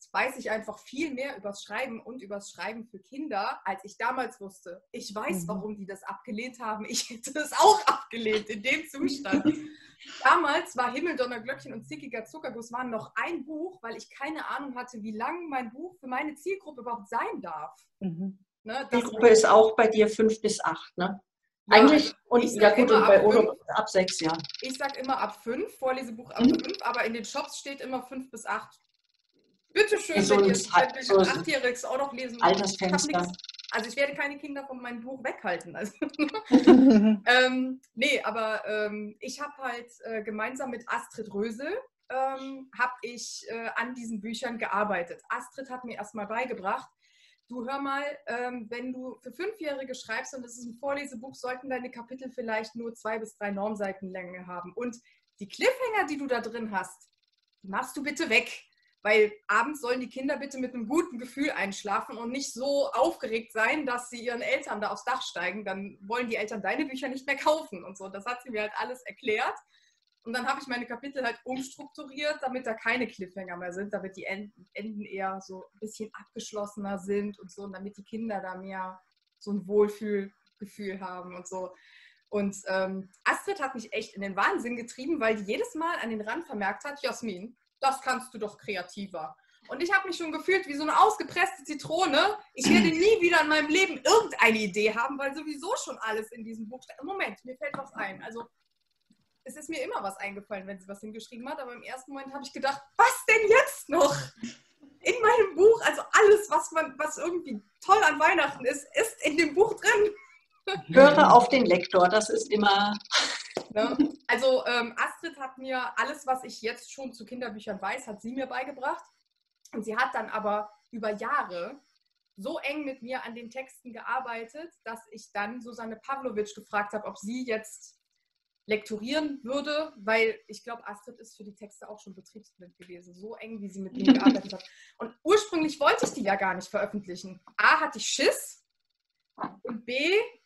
weiß ich einfach viel mehr übers Schreiben und übers Schreiben für Kinder, als ich damals wusste. Ich weiß, warum die das abgelehnt haben. Ich hätte das auch abgelehnt in dem Zustand. Damals war Himmel, Donner, Glöckchen und Zickiger Zuckerguss waren noch ein Buch, weil ich keine Ahnung hatte, wie lang mein Buch für meine Zielgruppe überhaupt sein darf. Ne, Die Gruppe ist auch bei dir 5 bis 8, ne? Ja, eigentlich, also und ja gut, und bei Odo ab 6, ja. Ich sage immer ab 5, Vorlesebuch ab 5, aber in den Shops steht immer 5 bis 8. Bitte schön, So wenn ihr ein ein 8-Jähriges auch noch lesen wollt. Altersfenster. Also ich werde keine Kinder von meinem Buch weghalten. Also nee, aber ich habe halt gemeinsam mit Astrid Rösel habe ich an diesen Büchern gearbeitet. Astrid hat mir erstmal beigebracht, du hör mal, wenn du für 5-Jährige schreibst und es ist ein Vorlesebuch, sollten deine Kapitel vielleicht nur 2 bis 3 Normseitenlänge haben. Und die Cliffhanger, die du da drin hast, die machst du bitte weg. Weil abends sollen die Kinder bitte mit einem guten Gefühl einschlafen und nicht so aufgeregt sein, dass sie ihren Eltern da aufs Dach steigen. Dann wollen die Eltern deine Bücher nicht mehr kaufen und so. Das hat sie mir halt alles erklärt. Und dann habe ich meine Kapitel halt umstrukturiert, damit da keine Cliffhanger mehr sind, damit die Enden eher so ein bisschen abgeschlossener sind und so, und damit die Kinder da mehr so ein Wohlfühlgefühl haben und so. Und Astrid hat mich echt in den Wahnsinn getrieben, weil die jedes Mal an den Rand vermerkt hat, Jasmin, das kannst du doch kreativer. Und ich habe mich schon gefühlt wie so eine ausgepresste Zitrone. Ich werde nie wieder in meinem Leben irgendeine Idee haben, weil sowieso schon alles in diesem Buch steht. Moment, mir fällt was ein. Also es ist mir immer was eingefallen, wenn sie was hingeschrieben hat, aber im ersten Moment habe ich gedacht, was denn jetzt noch? In meinem Buch, also alles, was irgendwie toll an Weihnachten ist, ist in dem Buch drin. Höre auf den Lektor, das ist immer... Ne? Also Astrid hat mir alles, was ich jetzt schon zu Kinderbüchern weiß, hat sie mir beigebracht. Und sie hat dann aber über Jahre so eng mit mir an den Texten gearbeitet, dass ich dann Susanne Pawlowitsch gefragt habe, ob sie jetzt lektorieren würde, weil ich glaube, Astrid ist für die Texte auch schon betriebsblind gewesen, so eng, wie sie mit mir gearbeitet hat. Und ursprünglich wollte ich die ja gar nicht veröffentlichen. A, hatte ich Schiss und B,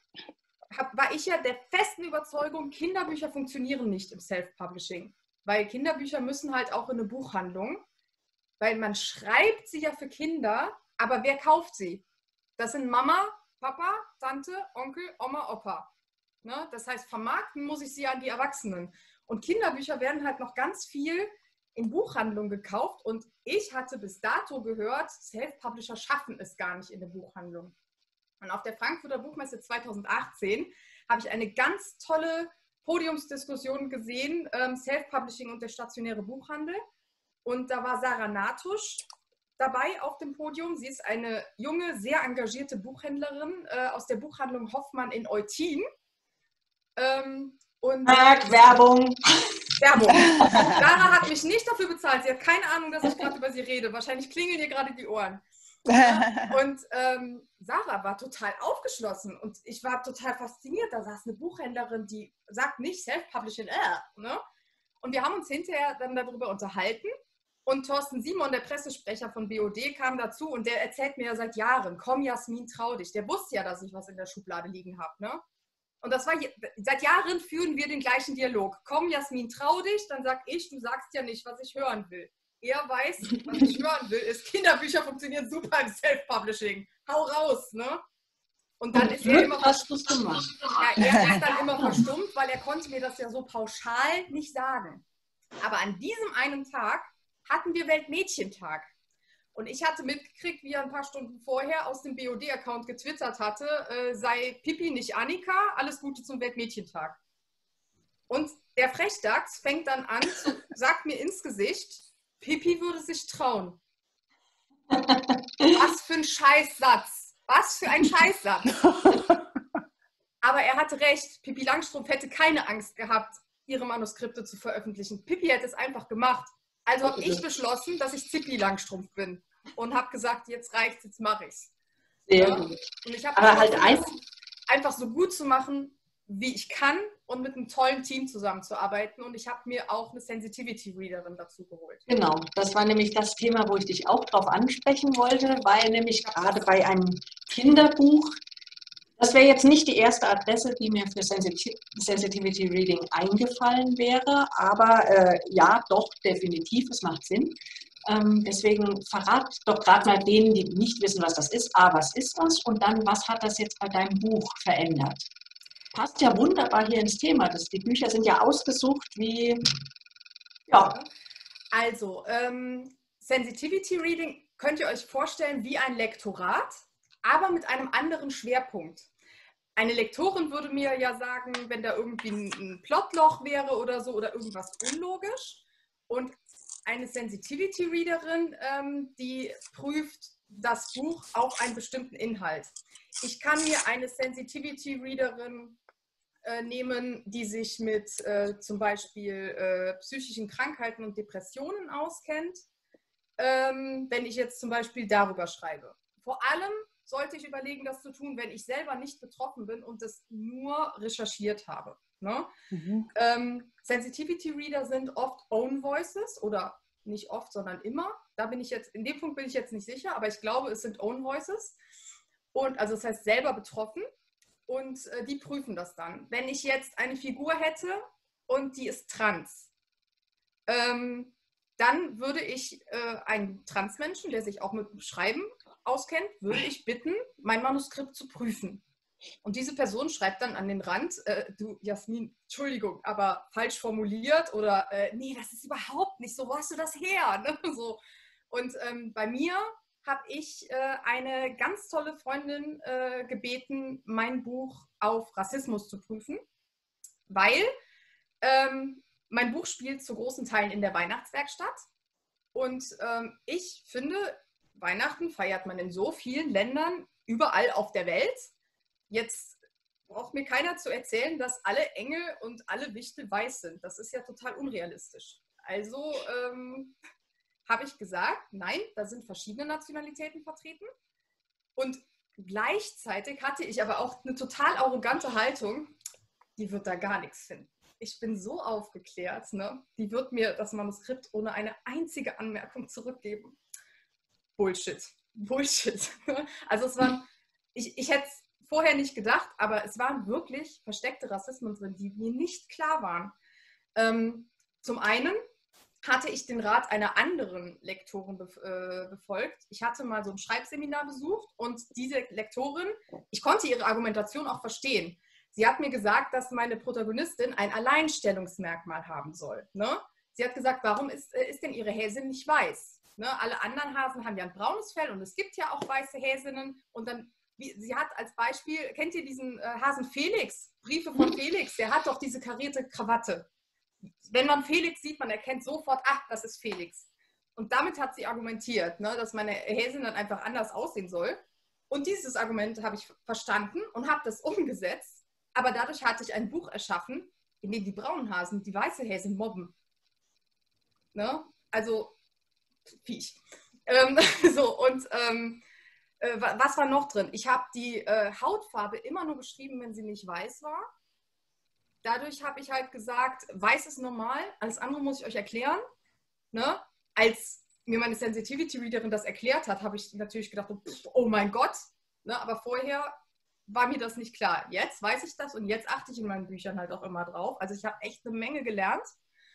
war ich ja der festen Überzeugung, Kinderbücher funktionieren nicht im Self-Publishing, weil Kinderbücher müssen halt auch in eine Buchhandlung, weil man schreibt sie ja für Kinder, aber wer kauft sie? Das sind Mama, Papa, Tante, Onkel, Oma, Opa. Ne? Das heißt, vermarkten muss ich sie an die Erwachsenen. Und Kinderbücher werden halt noch ganz viel in Buchhandlungen gekauft und ich hatte bis dato gehört, Self-Publisher schaffen es gar nicht in der Buchhandlung. Und auf der Frankfurter Buchmesse 2018 habe ich eine ganz tolle Podiumsdiskussion gesehen, Self-Publishing und der stationäre Buchhandel. Und da war Sarah Natusch dabei auf dem Podium. Sie ist eine junge, sehr engagierte Buchhändlerin aus der Buchhandlung Hoffmann in Eutin. Werbung. Sarah hat mich nicht dafür bezahlt. Sie hat keine Ahnung, dass ich gerade über sie rede. Wahrscheinlich klingeln ihr gerade die Ohren. Und Sarah war total aufgeschlossen und ich war total fasziniert. Da saß eine Buchhändlerin, die sagt nicht Self-Publishing, ne? Und wir haben uns hinterher dann darüber unterhalten und Thorsten Simon, der Pressesprecher von BOD, kam dazu und der erzählt mir ja seit Jahren, komm Jasmin, trau dich. Der wusste ja, dass ich was in der Schublade liegen habe, ne? Und das war, seit Jahren führen wir den gleichen Dialog. Komm Jasmin, trau dich, dann sag ich, du sagst ja nicht, was ich hören will. Er weiß, was ich hören will, ist, Kinderbücher funktionieren super im Self-Publishing. Hau raus, ne? Und dann ist er immer verstummt. Ja, er ist dann immer verstummt, weil er konnte mir das ja so pauschal nicht sagen. Aber an diesem einen Tag hatten wir Weltmädchentag. Und ich hatte mitgekriegt, wie er ein paar Stunden vorher aus dem BOD-Account getwittert hatte, sei Pippi nicht Annika, alles Gute zum Weltmädchentag. Und der Frechdachs fängt dann an, sagt mir ins Gesicht, Pippi würde sich trauen. Was für ein Scheißsatz. Was für ein Scheißsatz. Aber er hatte recht. Pippi Langstrumpf hätte keine Angst gehabt, ihre Manuskripte zu veröffentlichen. Pippi hätte es einfach gemacht. Also habe ich beschlossen, dass ich Zippi Langstrumpf bin. Und habe gesagt, jetzt reicht's, jetzt mache ich's. Sehr gut. Und ich habe halt einfach so gut zu machen, wie ich kann und mit einem tollen Team zusammenzuarbeiten. Und ich habe mir auch eine Sensitivity-Readerin dazu geholt. Genau, das war nämlich das Thema, wo ich dich auch drauf ansprechen wollte, weil nämlich gerade bei einem Kinderbuch, das wäre jetzt nicht die erste Adresse, die mir für Sensitivity Reading eingefallen wäre, aber ja, doch, definitiv, es macht Sinn. Deswegen verrat doch gerade mal denen, die nicht wissen, was das ist. Was ist das? Und dann, was hat das jetzt bei deinem Buch verändert? Passt ja wunderbar hier ins Thema. Die Bücher sind ja ausgesucht wie, ja. Also, Sensitivity Reading könnt ihr euch vorstellen wie ein Lektorat, aber mit einem anderen Schwerpunkt. Eine Lektorin würde mir ja sagen, wenn da irgendwie ein Plotloch wäre oder so oder irgendwas unlogisch. Und eine Sensitivity Readerin, die prüft das Buch auf einen bestimmten Inhalt. Ich kann mir eine Sensitivity Readerin nehmen, die sich mit zum Beispiel psychischen Krankheiten und Depressionen auskennt, wenn ich jetzt zum Beispiel darüber schreibe. Vor allem sollte ich überlegen, das zu tun, wenn ich selber nicht betroffen bin und das nur recherchiert habe. Ne? Sensitivity Reader sind oft Own Voices oder nicht oft, sondern immer. Da bin ich jetzt, in dem Punkt bin ich jetzt nicht sicher, aber ich glaube, es sind Own Voices. Und also das heißt selber betroffen. Und die prüfen das dann. Wenn ich jetzt eine Figur hätte und die ist trans, dann würde ich einen Transmenschen, der sich auch mit dem Schreiben auskennt, würde ich bitten, mein Manuskript zu prüfen. Und diese Person schreibt dann an den Rand, du Jasmin, Entschuldigung, aber falsch formuliert oder nee, das ist überhaupt nicht so, wo hast du das her? Ne? So. Und bei mir habe ich eine ganz tolle Freundin gebeten, mein Buch auf Rassismus zu prüfen, weil mein Buch spielt zu großen Teilen in der Weihnachtswerkstatt und ich finde, Weihnachten feiert man in so vielen Ländern, überall auf der Welt. Jetzt braucht mir keiner zu erzählen, dass alle Engel und alle Wichtel weiß sind. Das ist ja total unrealistisch. Also habe ich gesagt, nein, da sind verschiedene Nationalitäten vertreten. Und gleichzeitig hatte ich aber auch eine total arrogante Haltung, die wird da gar nichts finden. Ich bin so aufgeklärt, ne? Die wird mir das Manuskript ohne eine einzige Anmerkung zurückgeben. Bullshit. Bullshit. Also es waren, ich hätte es vorher nicht gedacht, aber es waren wirklich versteckte Rassismen drin, die mir nicht klar waren. Zum einen hatte ich den Rat einer anderen Lektorin befolgt. Ich hatte mal so ein Schreibseminar besucht und diese Lektorin, ich konnte ihre Argumentation auch verstehen. Sie hat mir gesagt, dass meine Protagonistin ein Alleinstellungsmerkmal haben soll. Ne? Sie hat gesagt, warum ist denn ihre Häsin nicht weiß? Ne? Alle anderen Hasen haben ja ein braunes Fell und es gibt ja auch weiße Häsinnen. Und dann, sie hat als Beispiel, kennt ihr diesen Hasen Felix? Briefe von Felix, der hat doch diese karierte Krawatte. Wenn man Felix sieht, man erkennt sofort, ach, das ist Felix. Und damit hat sie argumentiert, ne, dass meine Häsin dann einfach anders aussehen soll. Und dieses Argument habe ich verstanden und habe das umgesetzt. Aber dadurch hatte ich ein Buch erschaffen, in dem die braunen Hasen die weiße Häsin mobben. Ne? Also, Viech. Was war noch drin? Ich habe die Hautfarbe immer nur beschrieben, wenn sie nicht weiß war. Dadurch habe ich halt gesagt, weiß ist normal, alles andere muss ich euch erklären. Ne? Als mir meine Sensitivity-Readerin das erklärt hat, habe ich natürlich gedacht, oh mein Gott. Ne? Aber vorher war mir das nicht klar. Jetzt weiß ich das und jetzt achte ich in meinen Büchern halt auch immer drauf. Also ich habe echt eine Menge gelernt.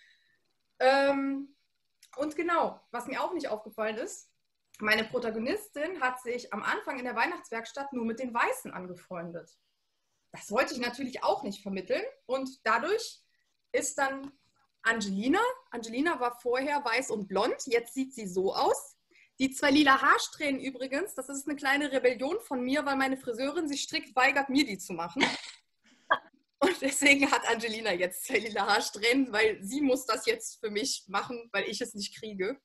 Und genau, was mir auch nicht aufgefallen ist, meine Protagonistin hat sich am Anfang in der Weihnachtswerkstatt nur mit den Weißen angefreundet. Das wollte ich natürlich auch nicht vermitteln und dadurch ist dann Angelina war vorher weiß und blond, jetzt sieht sie so aus. Die 2 lila Haarsträhnen übrigens, das ist eine kleine Rebellion von mir, weil meine Friseurin sich strikt weigert, mir die zu machen. Und deswegen hat Angelina jetzt 2 lila Haarsträhnen, weil sie muss das jetzt für mich machen, weil ich es nicht kriege.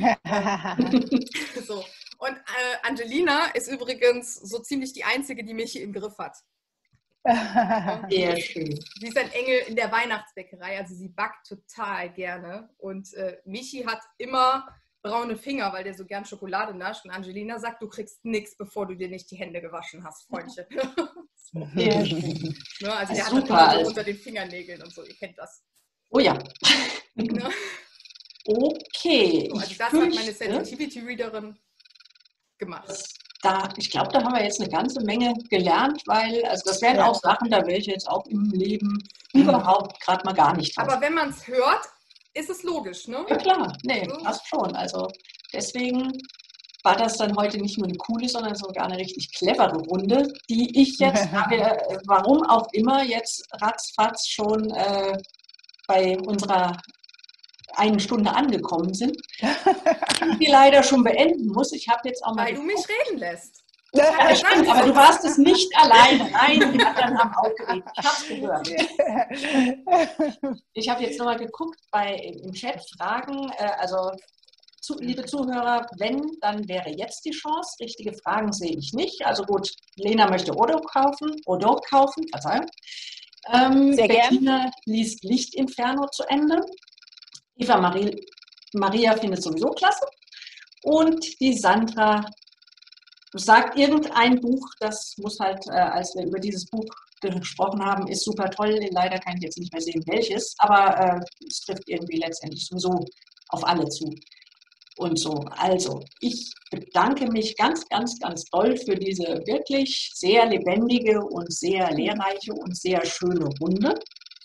So. Und Angelina ist übrigens so ziemlich die Einzige, die Michi im Griff hat. Sehr schön. Sie ist ein Engel in der Weihnachtsbäckerei, also sie backt total gerne. Und Michi hat immer braune Finger, weil der so gern Schokolade nascht. Und Angelina sagt, du kriegst nichts, bevor du dir nicht die Hände gewaschen hast, Freundchen. Sehr schön. Ne, also der Super, hat das so unter den Fingernägeln und so, ihr kennt das. Oh ja. Ne? Okay. So, also das hat meine Sensitivity-Readerin gemacht. Ich glaube, da haben wir jetzt eine ganze Menge gelernt, weil, also das wären auch Sachen, da wäre ich jetzt auch im Leben überhaupt gerade mal gar nicht drauf. Aber wenn man es hört, ist es logisch, ne? Ja klar, nee, passt schon. Also deswegen war das dann heute nicht nur eine coole, sondern sogar eine richtig clevere Runde, die ich jetzt, warum auch immer, jetzt ratzfatz schon bei unserer 1 Stunde angekommen sind, die leider schon beenden muss. Ich habe jetzt auch mal. Weil du mich reden lässt. Ja, stimmt, aber du warst es nicht alleine. Nein, die hat dann am Aufgeregt. Ich habe es gehört. Ich habe jetzt nochmal geguckt im Chat Fragen. Also, liebe Zuhörer, wenn, dann wäre jetzt die Chance. Richtige Fragen sehe ich nicht. Also gut, Lena möchte Odor kaufen, Verzeihung. Sehr Bettina liest Lichtinferno zu Ende. Eva Maria findet sowieso klasse. Und die Sandra sagt irgendein Buch, das muss halt, als wir über dieses Buch gesprochen haben, ist super toll. Leider kann ich jetzt nicht mehr sehen, welches, aber es trifft irgendwie letztendlich sowieso auf alle zu. Und so, also ich bedanke mich ganz, ganz, ganz doll für diese wirklich sehr lebendige und sehr lehrreiche und sehr schöne Runde.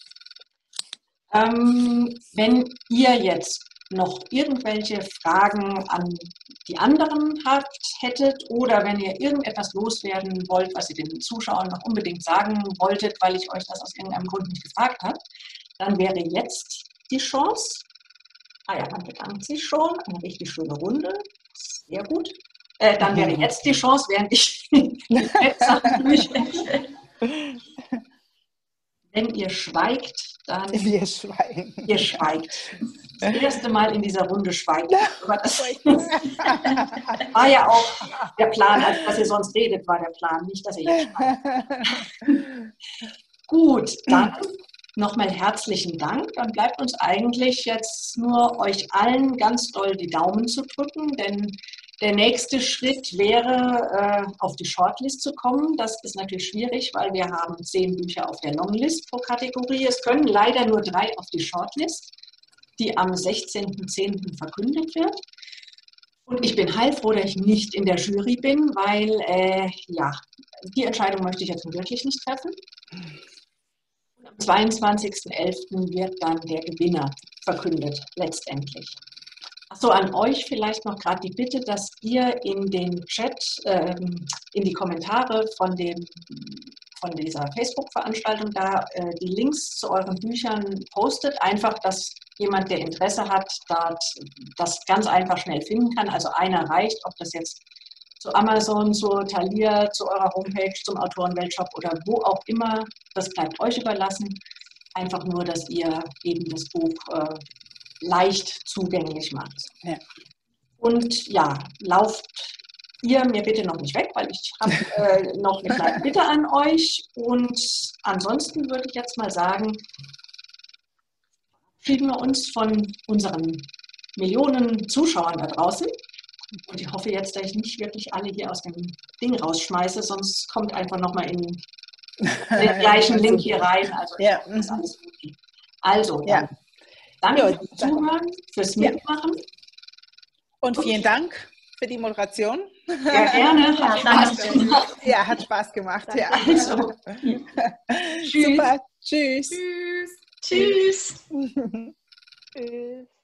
Wenn ihr jetzt noch irgendwelche Fragen an die anderen hättet oder wenn ihr irgendetwas loswerden wollt, was ihr den Zuschauern noch unbedingt sagen wolltet, weil ich euch das aus irgendeinem Grund nicht gefragt habe, dann wäre jetzt die Chance. Ah ja, man bedankt sich schon. Eine richtig schöne Runde. Sehr gut. Dann wäre jetzt die Chance, während ich die Sachen durchspreche. Wenn ihr schweigt, dann... Wir schweigen. Ihr schweigt. Das erste Mal in dieser Runde schweigt. Aber das war ja auch der Plan, also dass ihr sonst redet, war der Plan, nicht, dass ihr jetzt schweigt. Gut, dann nochmal herzlichen Dank. Dann bleibt uns eigentlich jetzt nur euch allen ganz doll die Daumen zu drücken, denn der nächste Schritt wäre, auf die Shortlist zu kommen. Das ist natürlich schwierig, weil wir haben 10 Bücher auf der Longlist pro Kategorie. Es können leider nur 3 auf die Shortlist, die am 16.10. verkündet wird. Und ich bin heilfroh, dass ich nicht in der Jury bin, weil, ja, die Entscheidung möchte ich jetzt wirklich nicht treffen. Am 22.11. wird dann der Gewinner verkündet, letztendlich. Achso, an euch vielleicht noch gerade die Bitte, dass ihr in den Chat, in die Kommentare von dieser Facebook-Veranstaltung da die Links zu euren Büchern postet. Einfach, dass jemand, der Interesse hat, das ganz einfach schnell finden kann. Also einer reicht, ob das jetzt zu Amazon, zu Thalia, zu eurer Homepage, zum Autorenweltshop oder wo auch immer, das bleibt euch überlassen. Einfach nur, dass ihr eben das Buch leicht zugänglich macht. Ja. Und ja, lauft ihr mir bitte noch nicht weg, weil ich habe noch eine kleine Bitte an euch. Und ansonsten würde ich jetzt mal sagen, verabschieden wir uns von unseren Millionen Zuschauern da draußen. Und ich hoffe jetzt, dass ich nicht wirklich alle hier aus dem Ding rausschmeiße, sonst kommt einfach nochmal in den gleichen Link hier rein. Also ja. Das alles gut geht. Also, ja. Danke fürs Zuhören, fürs Mitmachen. Und vielen Dank für die Moderation. Ja, gerne. Hat Spaß gemacht. Ja, hat Spaß gemacht. Ja. Also. Tschüss. Super. Tschüss. Tschüss. Tschüss.